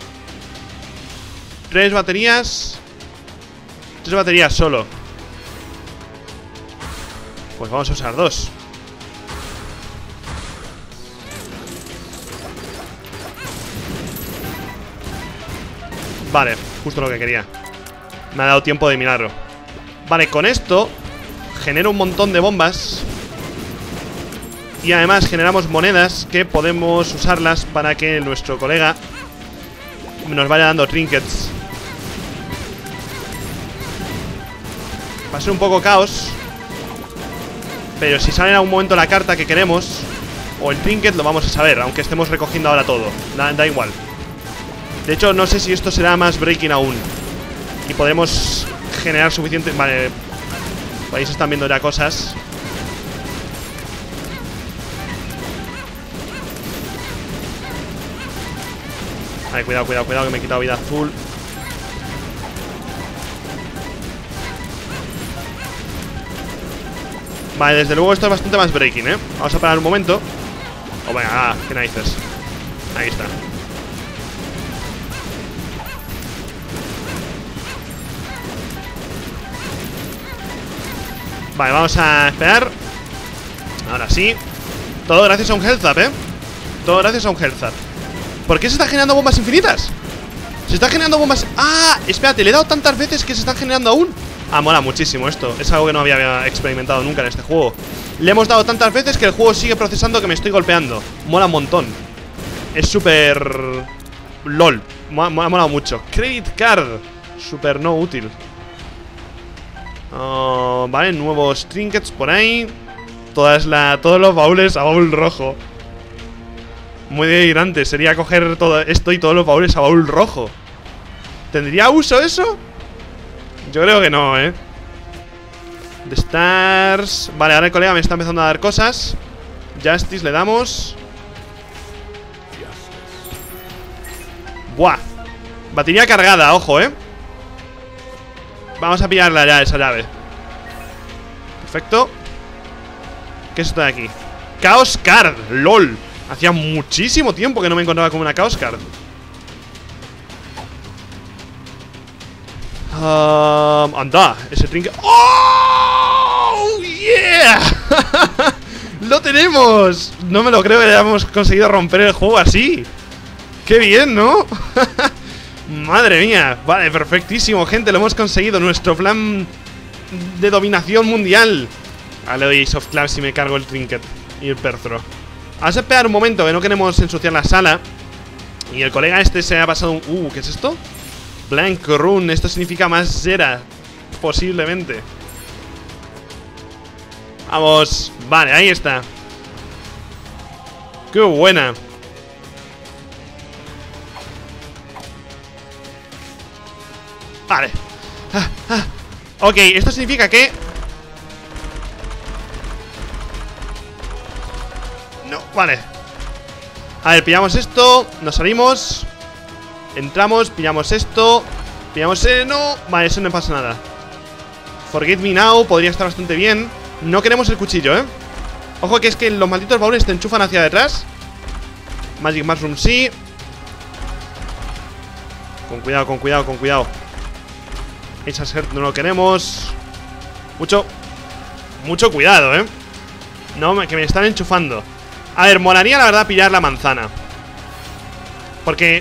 tres baterías. Tres baterías solo. Pues vamos a usar dos. Vale, justo lo que quería. Me ha dado tiempo de mirarlo. Vale, con esto genero un montón de bombas. Y además generamos monedas que podemos usarlas para que nuestro colega nos vaya dando trinkets. Va a ser un poco caos, pero si sale en algún momento la carta que queremos o el trinket, lo vamos a saber, aunque estemos recogiendo ahora todo. Da, da igual. De hecho, no sé si esto será más breaking aún y podremos generar suficiente... Vale, ahí se están viendo ya cosas. Vale, cuidado, cuidado, cuidado, que me he quitado vida azul. Vale, desde luego esto es bastante más breaking, ¿eh? Vamos a parar un momento. Oh, venga, ah, qué narices. Ahí está. Vale, vamos a esperar. Ahora sí. Todo gracias a un health up, ¿eh? Todo gracias a un health up. ¿Por qué se están generando bombas infinitas? Se están generando bombas... ¡Ah! Espérate, le he dado tantas veces que se están generando aún. Ah, mola muchísimo esto. Es algo que no había experimentado nunca en este juego. Le hemos dado tantas veces que el juego sigue procesando que me estoy golpeando. Mola un montón. Es súper... LOL. Mola, mola, mola mucho. Credit card. Súper no útil. Uh, vale, nuevos trinkets por ahí. Todas la, todos los baúles a baúl rojo. Muy delirante. Sería coger todo esto y todos los baúles a baúl rojo. ¿Tendría uso eso? Yo creo que no, ¿eh? The Stars. Vale, ahora el colega me está empezando a dar cosas. Justice le damos. Buah. Batería cargada, ojo, ¿eh? Vamos a pillarla ya, esa llave. Perfecto. ¿Qué es esto de aquí? Chaos Card, lol. Hacía muchísimo tiempo que no me encontraba con una Chaos Card. Um, anda, ese trinket. ¡Oh! ¡Yeah! ¡Lo tenemos! No me lo creo que hayamos conseguido romper el juego así. ¡Qué bien!, ¿no? Madre mía. Vale, perfectísimo, gente. Lo hemos conseguido. Nuestro plan de dominación mundial. Ahora le doy soft claps y me cargo el trinket y el perthro. Vamos a esperar un momento, que no queremos ensuciar la sala. Y el colega este se ha pasado un... Uh, ¿qué es esto? Blank Rune, esto significa más Zera. Posiblemente. Vamos. Vale, ahí está. ¡Qué buena! Vale. ah, ah. Ok, esto significa que... No, vale. A ver, pillamos esto. Nos salimos. Entramos, pillamos esto. Pillamos... Eh, no, vale, eso no pasa nada. Forget me now, podría estar bastante bien. No queremos el cuchillo, ¿eh? Ojo que es que los malditos baúles te enchufan hacia detrás. Magic Mushroom sí. Con cuidado, con cuidado, con cuidado. Ace Heart no lo queremos. Mucho Mucho cuidado, ¿eh? No, que me están enchufando. A ver, molaría la verdad pillar la manzana. Porque...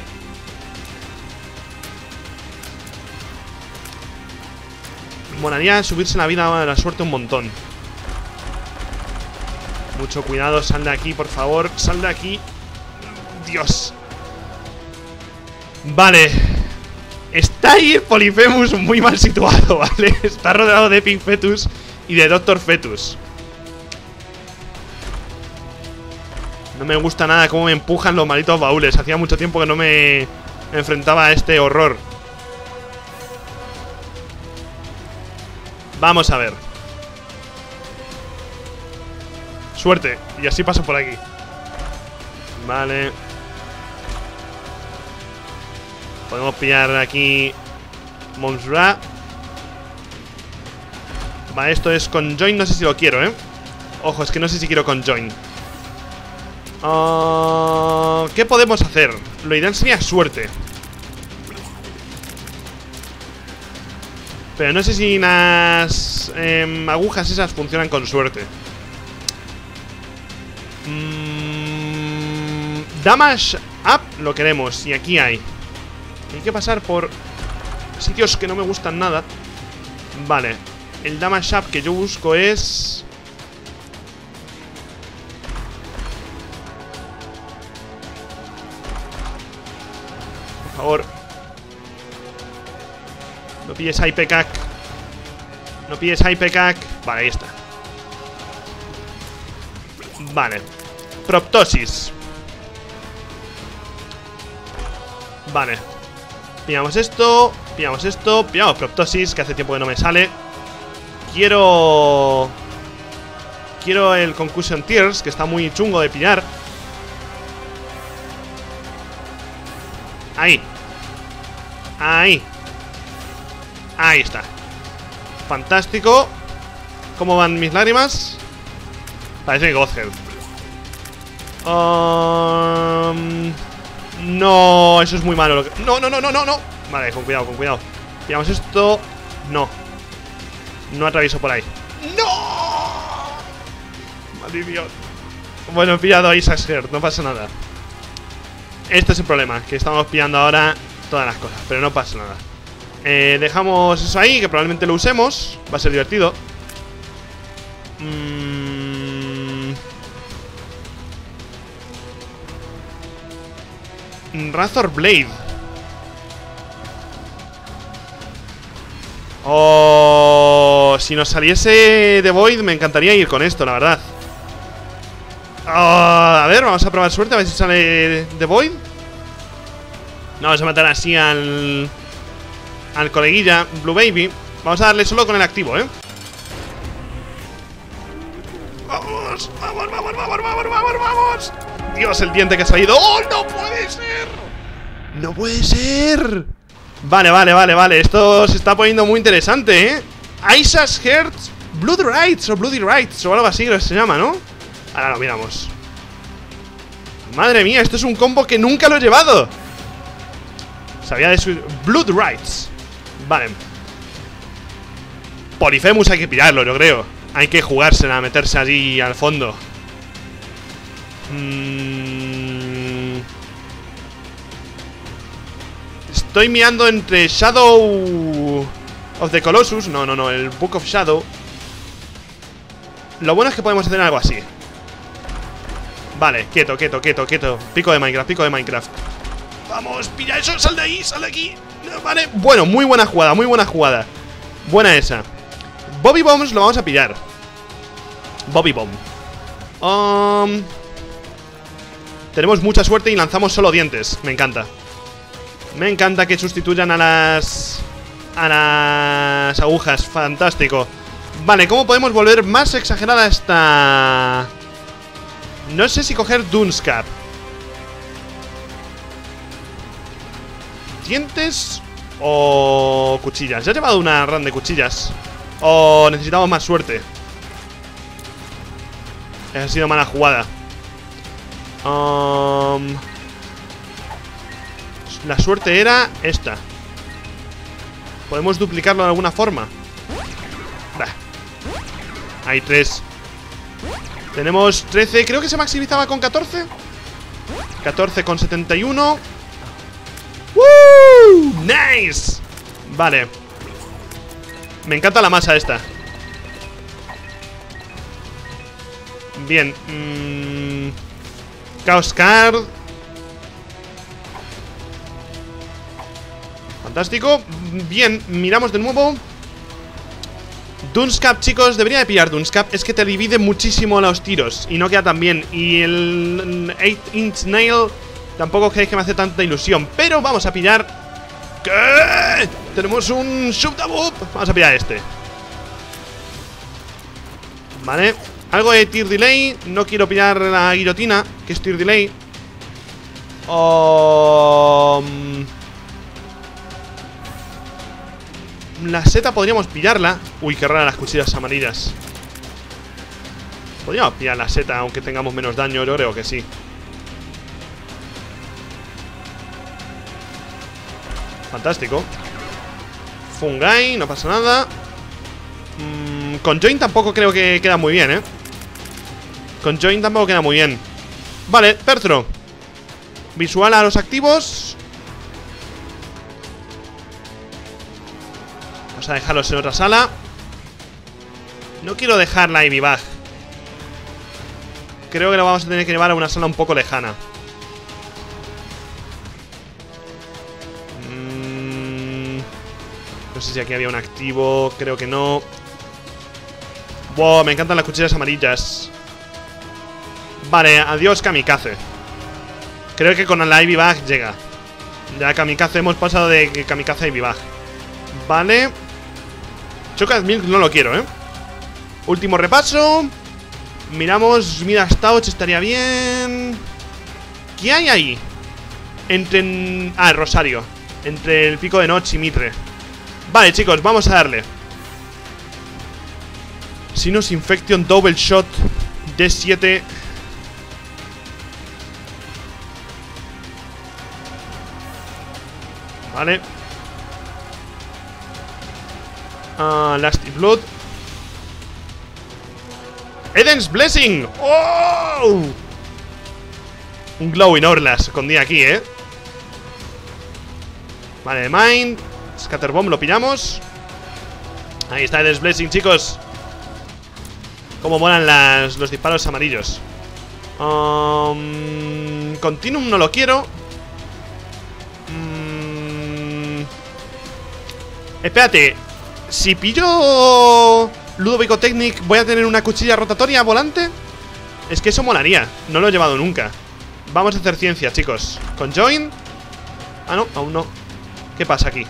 molaría subirse la vida a la suerte un montón. Mucho cuidado, sal de aquí, por favor. Sal de aquí. Dios. Vale. Está ahí el Polyphemus muy mal situado, ¿vale? Está rodeado de Epic Fetus y de Doctor Fetus. No me gusta nada cómo me empujan los malditos baúles. Hacía mucho tiempo que no me enfrentaba a este horror. Vamos a ver. Suerte. Y así paso por aquí. Vale. Podemos pillar aquí Monsra. Vale, esto es conjoin. No sé si lo quiero, ¿eh? Ojo, es que no sé si quiero conjoin. uh, ¿Qué podemos hacer? Lo ideal sería suerte. Pero no sé si las eh, agujas esas funcionan con suerte. mm, Damage up lo queremos. Y aquí hay Hay que pasar por sitios que no me gustan nada. Vale. El damage up que yo busco es... Por favor. No pilles a Ipecac. No pilles a Ipecac. Vale, ahí está. Vale. Proptosis. Vale. Pillamos esto. Pillamos esto. Pillamos Proptosis, que hace tiempo que no me sale. Quiero... Quiero el Concussion Tears, que está muy chungo de pillar. Ahí. Ahí. Ahí está. Fantástico. ¿Cómo van mis lágrimas? Parece que Godhead. Um, no, eso es muy malo. Lo que... No, no, no, no, no, no. Vale, con cuidado, con cuidado. Pillamos esto. No. No atravieso por ahí. ¡No! Maldición. Bueno, he pillado a Isaac's Heart, no pasa nada. Este es el problema, que estamos pillando ahora todas las cosas, pero no pasa nada. eh, Dejamos eso ahí, que probablemente lo usemos. Va a ser divertido. mm. Razor Blade. Oh, si nos saliese The Void, me encantaría ir con esto, la verdad. Oh, a ver, vamos a probar suerte, a ver si sale The Void. No, vamos a matar así al... Al coleguilla, Blue Baby. Vamos a darle solo con el activo, ¿eh? Vamos, vamos, vamos, vamos, vamos, vamos, vamos. Dios, el diente que ha salido. ¡Oh, no puede ser! ¡No puede ser! Vale, vale, vale, vale. Esto se está poniendo muy interesante, ¿eh? Isaac's Heart Blood Rights o Bloody Rights o algo así que se llama, ¿no? Ahora lo miramos. Madre mía, esto es un combo que nunca lo he llevado. Sabía de su... Blood Rights. Vale. Polyphemus hay que pillarlo, yo creo. Hay que jugársela, meterse allí al fondo. mm... Estoy mirando entre Shadow of the Colossus. No, no, no, el Book of Shadow. Lo bueno es que podemos hacer algo así. Vale, quieto, quieto, quieto, quieto. Pico de Minecraft, pico de Minecraft. Vamos, pilla eso, sal de ahí, sal de aquí. Vale, bueno, muy buena jugada, muy buena jugada. Buena esa. Bobby Bombs lo vamos a pillar. Bobby Bomb. um, Tenemos mucha suerte y lanzamos solo dientes. Me encanta. Me encanta que sustituyan a las... A las agujas, fantástico. Vale, ¿cómo podemos volver más exagerada esta...? No sé si coger Dunscap. ¿Dientes o cuchillas? Ya he llevado una run de cuchillas. O necesitamos más suerte. Esa ha sido mala jugada. um, La suerte era esta. ¿Podemos duplicarlo de alguna forma? Bah. Hay tres. Tenemos trece, creo que se maximizaba con catorce. catorce con setenta y uno. ¡Woo! ¡Nice! Vale. Me encanta la masa esta. Bien. mmm, Chaos Card. Fantástico. Bien, miramos de nuevo. Dunscap, chicos, debería de pillar Dunscap. Es que te divide muchísimo los tiros y no queda tan bien. Y el ocho inch Nail tampoco creéis que me hace tanta ilusión. Pero vamos a pillar... ¿Qué? Tenemos un Shubdaboop. Vamos a pillar este. Vale. Algo de Tear Delay. No quiero pillar la guillotina, que es Tear Delay. Um... La seta podríamos pillarla. Uy, qué rara las cuchillas amarillas. Podríamos pillar la seta aunque tengamos menos daño, yo creo que sí. Fantástico. Fungai, no pasa nada. mm, Con Join tampoco creo que queda muy bien, eh Con Join tampoco queda muy bien. Vale, Pertro. Visual a los activos. Vamos a dejarlos en otra sala. No quiero dejar la Ivy Bag. Creo que lo vamos a tener que llevar a una sala un poco lejana. si aquí había un activo. Creo que no. Wow, me encantan las cuchillas amarillas. Vale, adiós Kamikaze. Creo que con la Ivy Bag llega. Ya Kamikaze, hemos pasado de Kamikaze a Ivy Bag. Vale. Chocolate Milk no lo quiero, ¿eh? Último repaso. Miramos, mira, Touch estaría bien. ¿Qué hay ahí? Entre... Ah, el Rosario. Entre el Pico de Noche y Mitre. Vale, chicos, vamos a darle. Sinus Infection Double Shot D siete. Vale. uh, Lasty Blood. Eden's Blessing. ¡Oh! Un Glowing Orla escondí aquí, ¿eh? Vale, Mind. Scatterbomb lo pillamos. Ahí está Eden's Blessing, chicos. Cómo molan las, los disparos amarillos. um, Continuum no lo quiero. mm, Espérate. Si pillo Ludovico Technic, ¿voy a tener una cuchilla rotatoria volante? Es que eso molaría. No lo he llevado nunca. Vamos a hacer ciencia, chicos. Con Join. Ah, no, aún no. ¿Qué pasa aquí?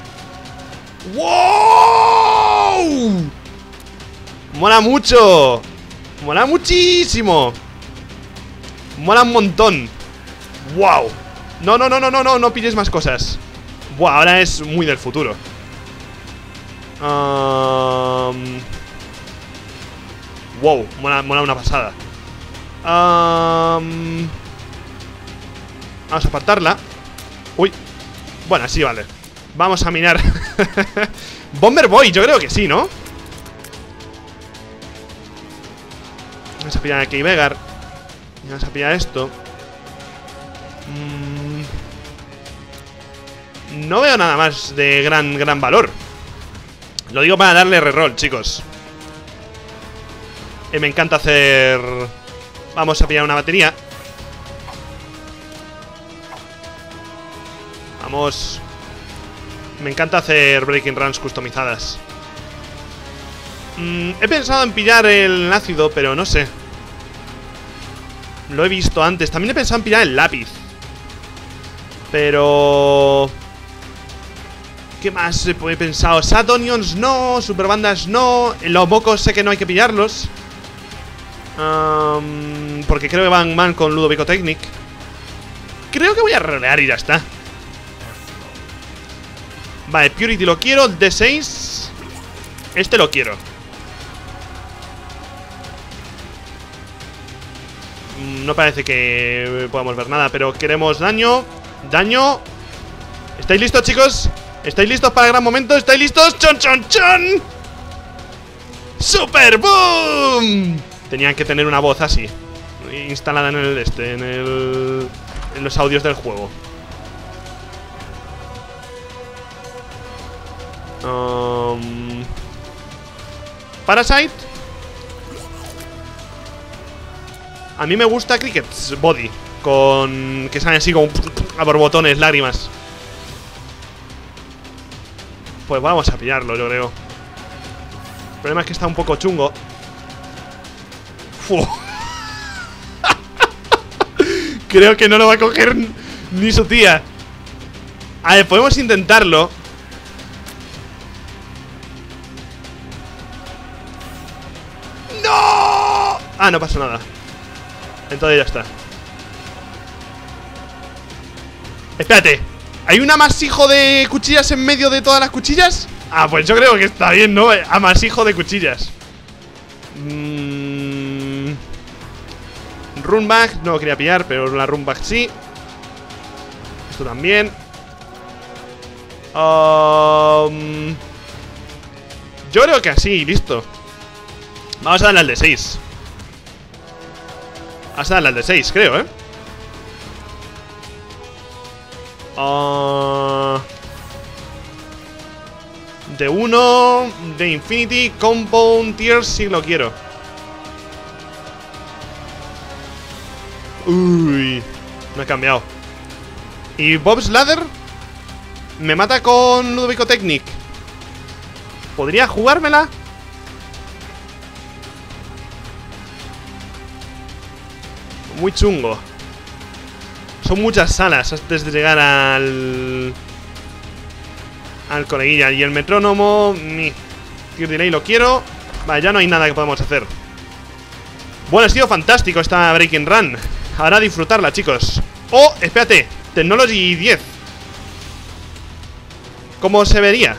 ¡Wow! Mola mucho. Mola muchísimo. Mola un montón. ¡Wow! No, no, no, no, no, no, no pilles más cosas. Buah, ahora es muy del futuro. Um... Wow, mola, mola una pasada. um... Vamos a apartarla. Uy. Bueno, así vale. Vamos a mirar. Bomber Boy, yo creo que sí, ¿no? Vamos a pillar aquí Vegar. Vamos a pillar esto. mm... No veo nada más de gran, gran valor. Lo digo para darle reroll, chicos. Y me encanta hacer... Vamos a pillar una batería. Vamos. Me encanta hacer breaking runs customizadas. mm, He pensado en pillar el ácido, pero no sé. Lo he visto antes. También he pensado en pillar el lápiz, pero... ¿qué más he pensado? Satonions no, Superbandas no. Los mocos sé que no hay que pillarlos. um, Porque creo que van mal con Ludovico Technic. Creo que voy a rolear y ya está. Vale, Purity lo quiero, D seis. Este lo quiero. No parece que podamos ver nada, pero queremos daño. Daño. ¿Estáis listos, chicos? ¿Estáis listos para el gran momento? ¿Estáis listos? ¡Chon, chon, chon! ¡Super Boom! Tenían que tener una voz así, instalada en el este, en el... en los audios del juego. um... Parasite. A mí me gusta Cricket's Body, con... que salen así como a borbotones, lágrimas. Pues vamos a pillarlo, yo creo. El problema es que está un poco chungo. Fu. Creo que no lo va a coger ni su tía. A ver, podemos intentarlo. ¡No! Ah, no pasa nada. Entonces ya está. Espérate. ¿Hay un amasijo de cuchillas en medio de todas las cuchillas? Ah, pues yo creo que está bien, ¿no? Amasijo de cuchillas. mm... Runebag, no lo quería pillar, pero la Runebag sí. Esto también. um... Yo creo que así, listo. Vamos a darle al de seis. Vamos a darle al de seis, creo, ¿eh? Uh, de uno, de Infinity, Compound, Tears, sí lo quiero. Uy, no he cambiado. Y Bob's Ladder me mata con Ludovico Technic. ¿Podría jugármela? Muy chungo. Son muchas salas antes de llegar al... al coleguilla. Y el metrónomo... Mi Tear Delay lo quiero. Vale, ya no hay nada que podamos hacer. Bueno, ha sido fantástico esta Breaking Run. Ahora a disfrutarla, chicos. Oh, espérate, Technology diez. ¿Cómo se vería?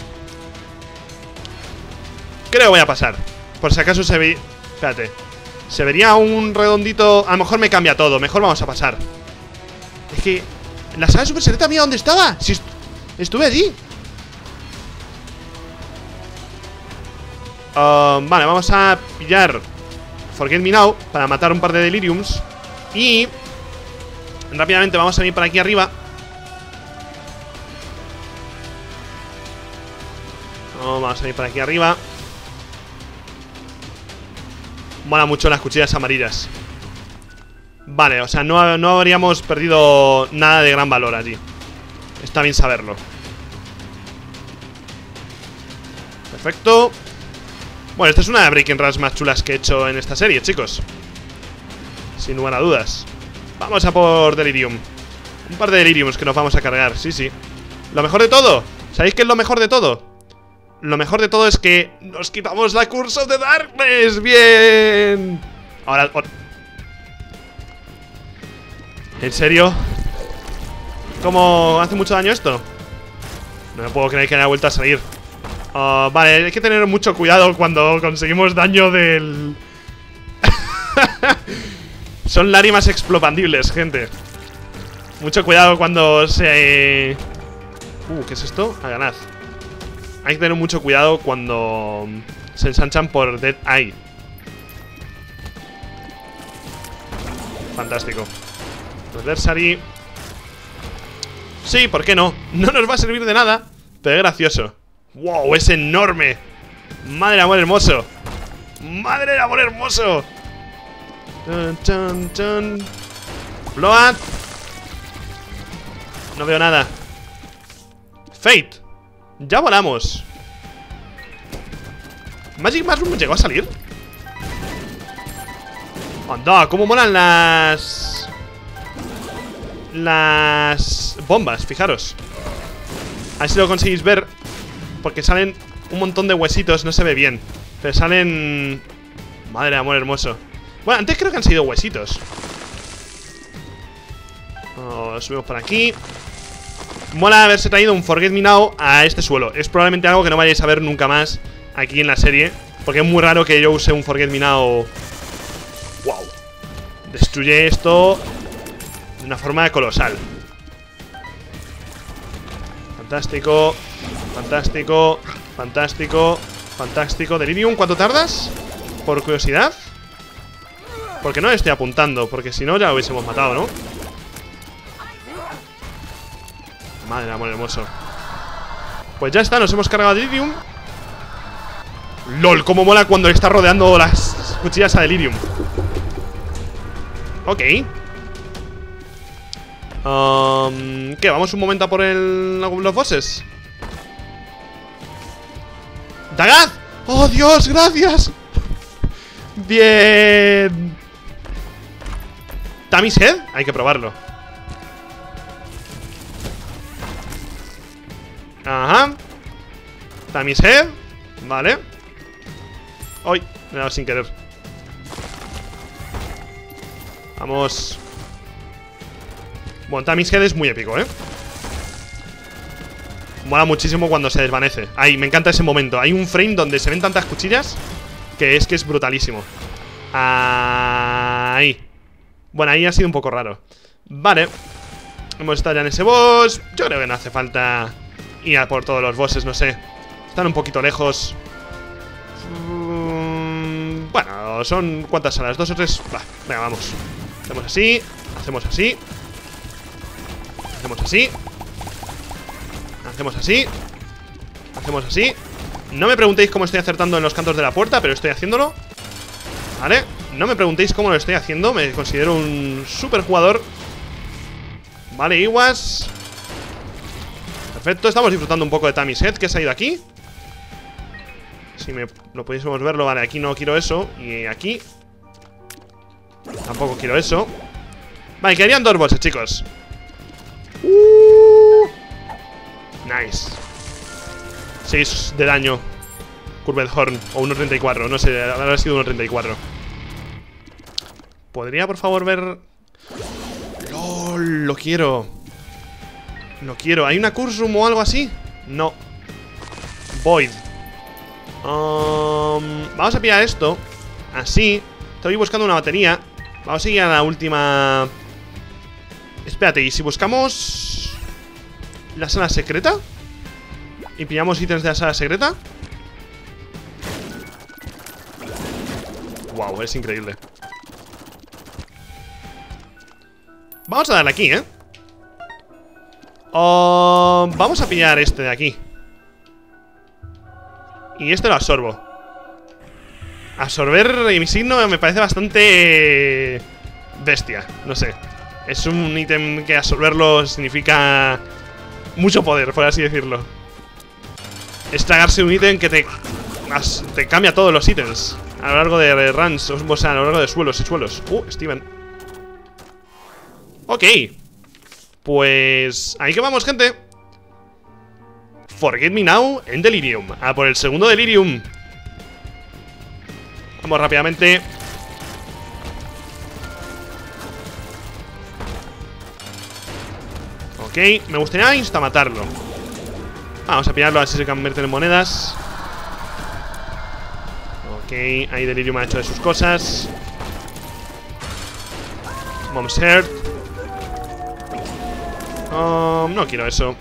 Creo que voy a pasar. Por si acaso se ve... Espérate. Se vería un redondito... A lo mejor me cambia todo, mejor vamos a pasar. Es que... La sala super secreta, mira dónde estaba. Si est... estuve allí. uh, Vale, vamos a pillar Forget Me Now para matar un par de Deliriums. Y... rápidamente vamos a ir por aquí arriba. Vamos a ir por aquí arriba. Mola mucho las cuchillas amarillas. Vale, o sea, no, no habríamos perdido nada de gran valor allí. Está bien saberlo. Perfecto. Bueno, esta es una de las Breaking Runs más chulas que he hecho en esta serie, chicos. Sin lugar a dudas. Vamos a por Delirium. Un par de Deliriums que nos vamos a cargar, sí, sí. Lo mejor de todo, ¿sabéis qué es lo mejor de todo? Lo mejor de todo es que nos quitamos la Curse of the Darkness. ¡Bien! Ahora... ahora... ¿En serio? ¿Cómo hace mucho daño esto? No me puedo creer que haya vuelto a salir. uh, Vale, hay que tener mucho cuidado cuando conseguimos daño del... Son lágrimas explopandibles, gente. Mucho cuidado cuando se... Uh, ¿qué es esto? Aganaz. Hay que tener mucho cuidado cuando se ensanchan por Dead Eye. Fantástico. Adversary. Sí, ¿por qué no? No nos va a servir de nada, pero es gracioso. ¡Wow! ¡Es enorme! ¡Madre de amor hermoso! ¡Madre de amor hermoso! Chun, chun, chun. Blood. No veo nada. Fate. Ya volamos. Magic Mushroom llegó a salir. Anda, cómo molan las... Las bombas, fijaros. A ver si lo conseguís ver. Porque salen un montón de huesitos. No se ve bien, pero salen... Madre de amor hermoso. Bueno, antes creo que han sido huesitos. oh, Subimos por aquí. Mola haberse traído un Forget Me Now a este suelo. Es probablemente algo que no vayáis a ver nunca más aquí en la serie, porque es muy raro que yo use un Forget Me Now. Wow. Destruye esto de una forma colosal. Fantástico. Fantástico. Fantástico. Fantástico. Delirium, ¿cuánto tardas? Por curiosidad. Porque no le estoy apuntando, porque si no ya lo hubiésemos matado, ¿no? Madre de amor hermoso. Pues ya está, nos hemos cargado a Delirium. LOL, cómo mola cuando le está rodeando las cuchillas a Delirium. Ok. um, ¿Qué? ¿Vamos un momento a por el, los bosses? ¡Dagath! ¡Oh, Dios! ¡Gracias! Bien. ¿Tammy's Head? Hay que probarlo. Ajá. Tammy's Head. Vale. ¡Ay! Me he dado sin querer. Vamos. Bueno, Tammy's Head es muy épico, ¿eh? Mola muchísimo cuando se desvanece. Ahí, me encanta ese momento. Hay un frame donde se ven tantas cuchillas que es que es brutalísimo. Ahí. Bueno, ahí ha sido un poco raro. Vale. Hemos estado ya en ese boss. Yo creo que no hace falta ir a por todos los bosses, no sé. Están un poquito lejos. mm, Bueno, son... ¿cuántas salas? ¿Dos o tres? Va, venga, vamos. Hacemos así. Hacemos así. Hacemos así. Hacemos así. Hacemos así. No me preguntéis cómo estoy acertando en los cantos de la puerta, pero estoy haciéndolo. Vale. No me preguntéis cómo lo estoy haciendo. Me considero un super jugador. Vale, Iwas. Perfecto, estamos disfrutando un poco de Tammy's Head, que se ha ido aquí. Si me lo pudiésemos verlo. Vale, aquí no quiero eso. Y aquí tampoco quiero eso. Vale, quedarían dos bosses, chicos. uh, Nice. seis de daño. Curved Horn. O uno treinta y cuatro, no sé, habrá sido uno treinta y cuatro. ¿Podría por favor ver? LOL, lo quiero. Lo quiero, ¿hay una curse room o algo así? No. Void. um, Vamos a pillar esto. Así. Estoy buscando una batería. Vamos a ir a la última. Espérate, ¿y si buscamos la sala secreta? Y pillamos ítems de la sala secreta. Wow, es increíble. Vamos a darle aquí, ¿eh? Oh, vamos a pillar este de aquí. Y este lo absorbo. Absorber mi signo me parece bastante bestia, no sé. Es un ítem que absorberlo significa mucho poder, por así decirlo. Es tragarse un ítem que te, te cambia todos los ítems a lo largo de runs, o sea, a lo largo de suelos y suelos. Uh, Steven. Ok. Pues ahí que vamos, gente. Forget Me Now en Delirium. A por el segundo Delirium. Vamos rápidamente. Ok, me gustaría instamatarlo. Vamos a pillarlo, a ver si se convierte en monedas. Ok, ahí Delirium ha hecho de sus cosas. Mom's Heart. Um, no quiero eso.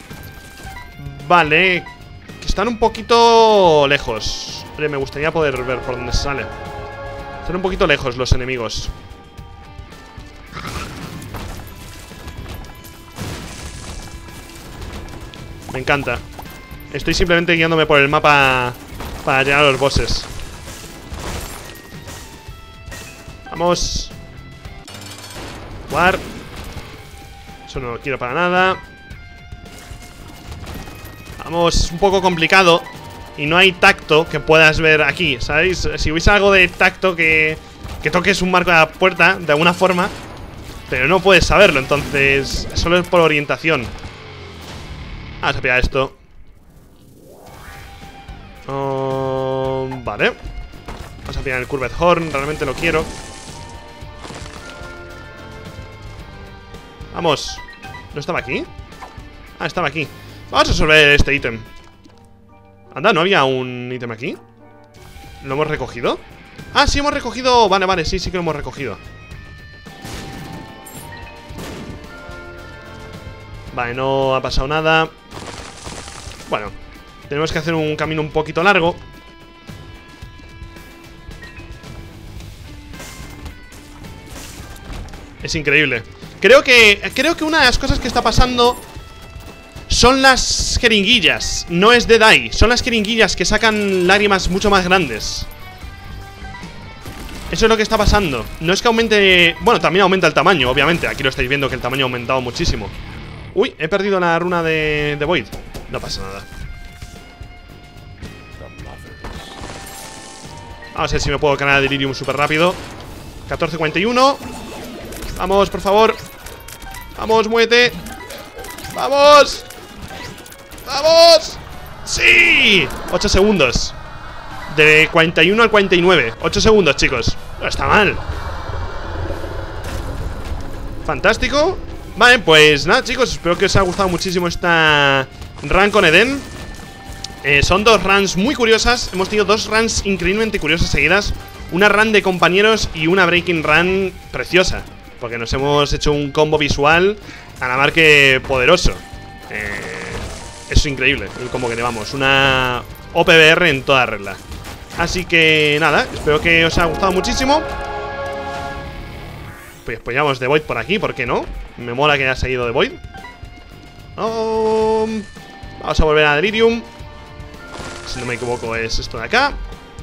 Vale. Que están un poquito lejos. Hombre, me gustaría poder ver por dónde sale. Están un poquito lejos los enemigos. Me encanta. Estoy simplemente guiándome por el mapa para llegar a los bosses. Vamos. Jugar. Eso no lo quiero para nada. Vamos, es un poco complicado. Y no hay tacto que puedas ver aquí, ¿sabéis? Si hubiese algo de tacto que, que toques un marco de la puerta de alguna forma, pero no puedes saberlo, entonces solo es por orientación. Vamos a pillar esto. Oh, vale. Vamos a pillar el Curved Horn, realmente lo quiero. Vamos. ¿No estaba aquí? Ah, estaba aquí. Vamos a resolver este ítem. Anda, ¿no había un ítem aquí? ¿Lo hemos recogido? Ah, sí, hemos recogido. Vale, vale, sí, sí que lo hemos recogido. Vale, no ha pasado nada. Bueno, tenemos que hacer un camino un poquito largo. Es increíble. Creo que, creo que una de las cosas que está pasando son las jeringuillas. No es Dead Eye, son las jeringuillas que sacan lágrimas mucho más grandes. Eso es lo que está pasando. No es que aumente... Bueno, también aumenta el tamaño, obviamente. Aquí lo estáis viendo que el tamaño ha aumentado muchísimo. Uy, he perdido la runa de, de Void. No pasa nada. Vamos a ver si me puedo ganar a Delirium súper rápido. catorce cuarenta y uno. Vamos, por favor. Vamos, muévete. ¡Vamos! ¡Vamos! ¡Sí! ocho segundos. De cuarenta y uno al cuarenta y nueve. ocho segundos, chicos. No está mal. Fantástico. Vale, pues nada, chicos. Espero que os haya gustado muchísimo esta run con Eden. eh, Son dos runs muy curiosas. Hemos tenido dos runs increíblemente curiosas seguidas. Una run de compañeros y una breaking run preciosa, porque nos hemos hecho un combo visual a la mar que poderoso. eh, Es increíble el combo que llevamos. Una O P B R en toda regla. Así que nada, espero que os haya gustado muchísimo. Pues apoyamos The Void por aquí, ¿por qué no? Me mola que haya seguido The Void. oh, Vamos a volver a Delirium. Si no me equivoco es esto de acá.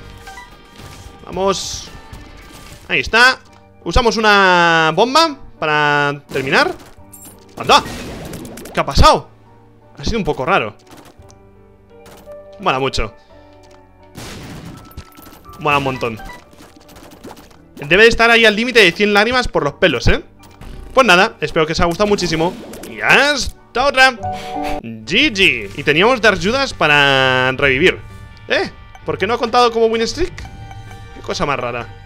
Vamos. Ahí está. Usamos una bomba para terminar. ¡Anda! ¿Qué ha pasado? Ha sido un poco raro. Mola mucho. Mola un montón. Debe de estar ahí al límite de cien lágrimas por los pelos, ¿eh? Pues nada, espero que os haya gustado muchísimo. Y hasta otra. G G. Y teníamos Dark Judas para revivir. ¿Eh? ¿Por qué no ha contado como win streak? Qué cosa más rara.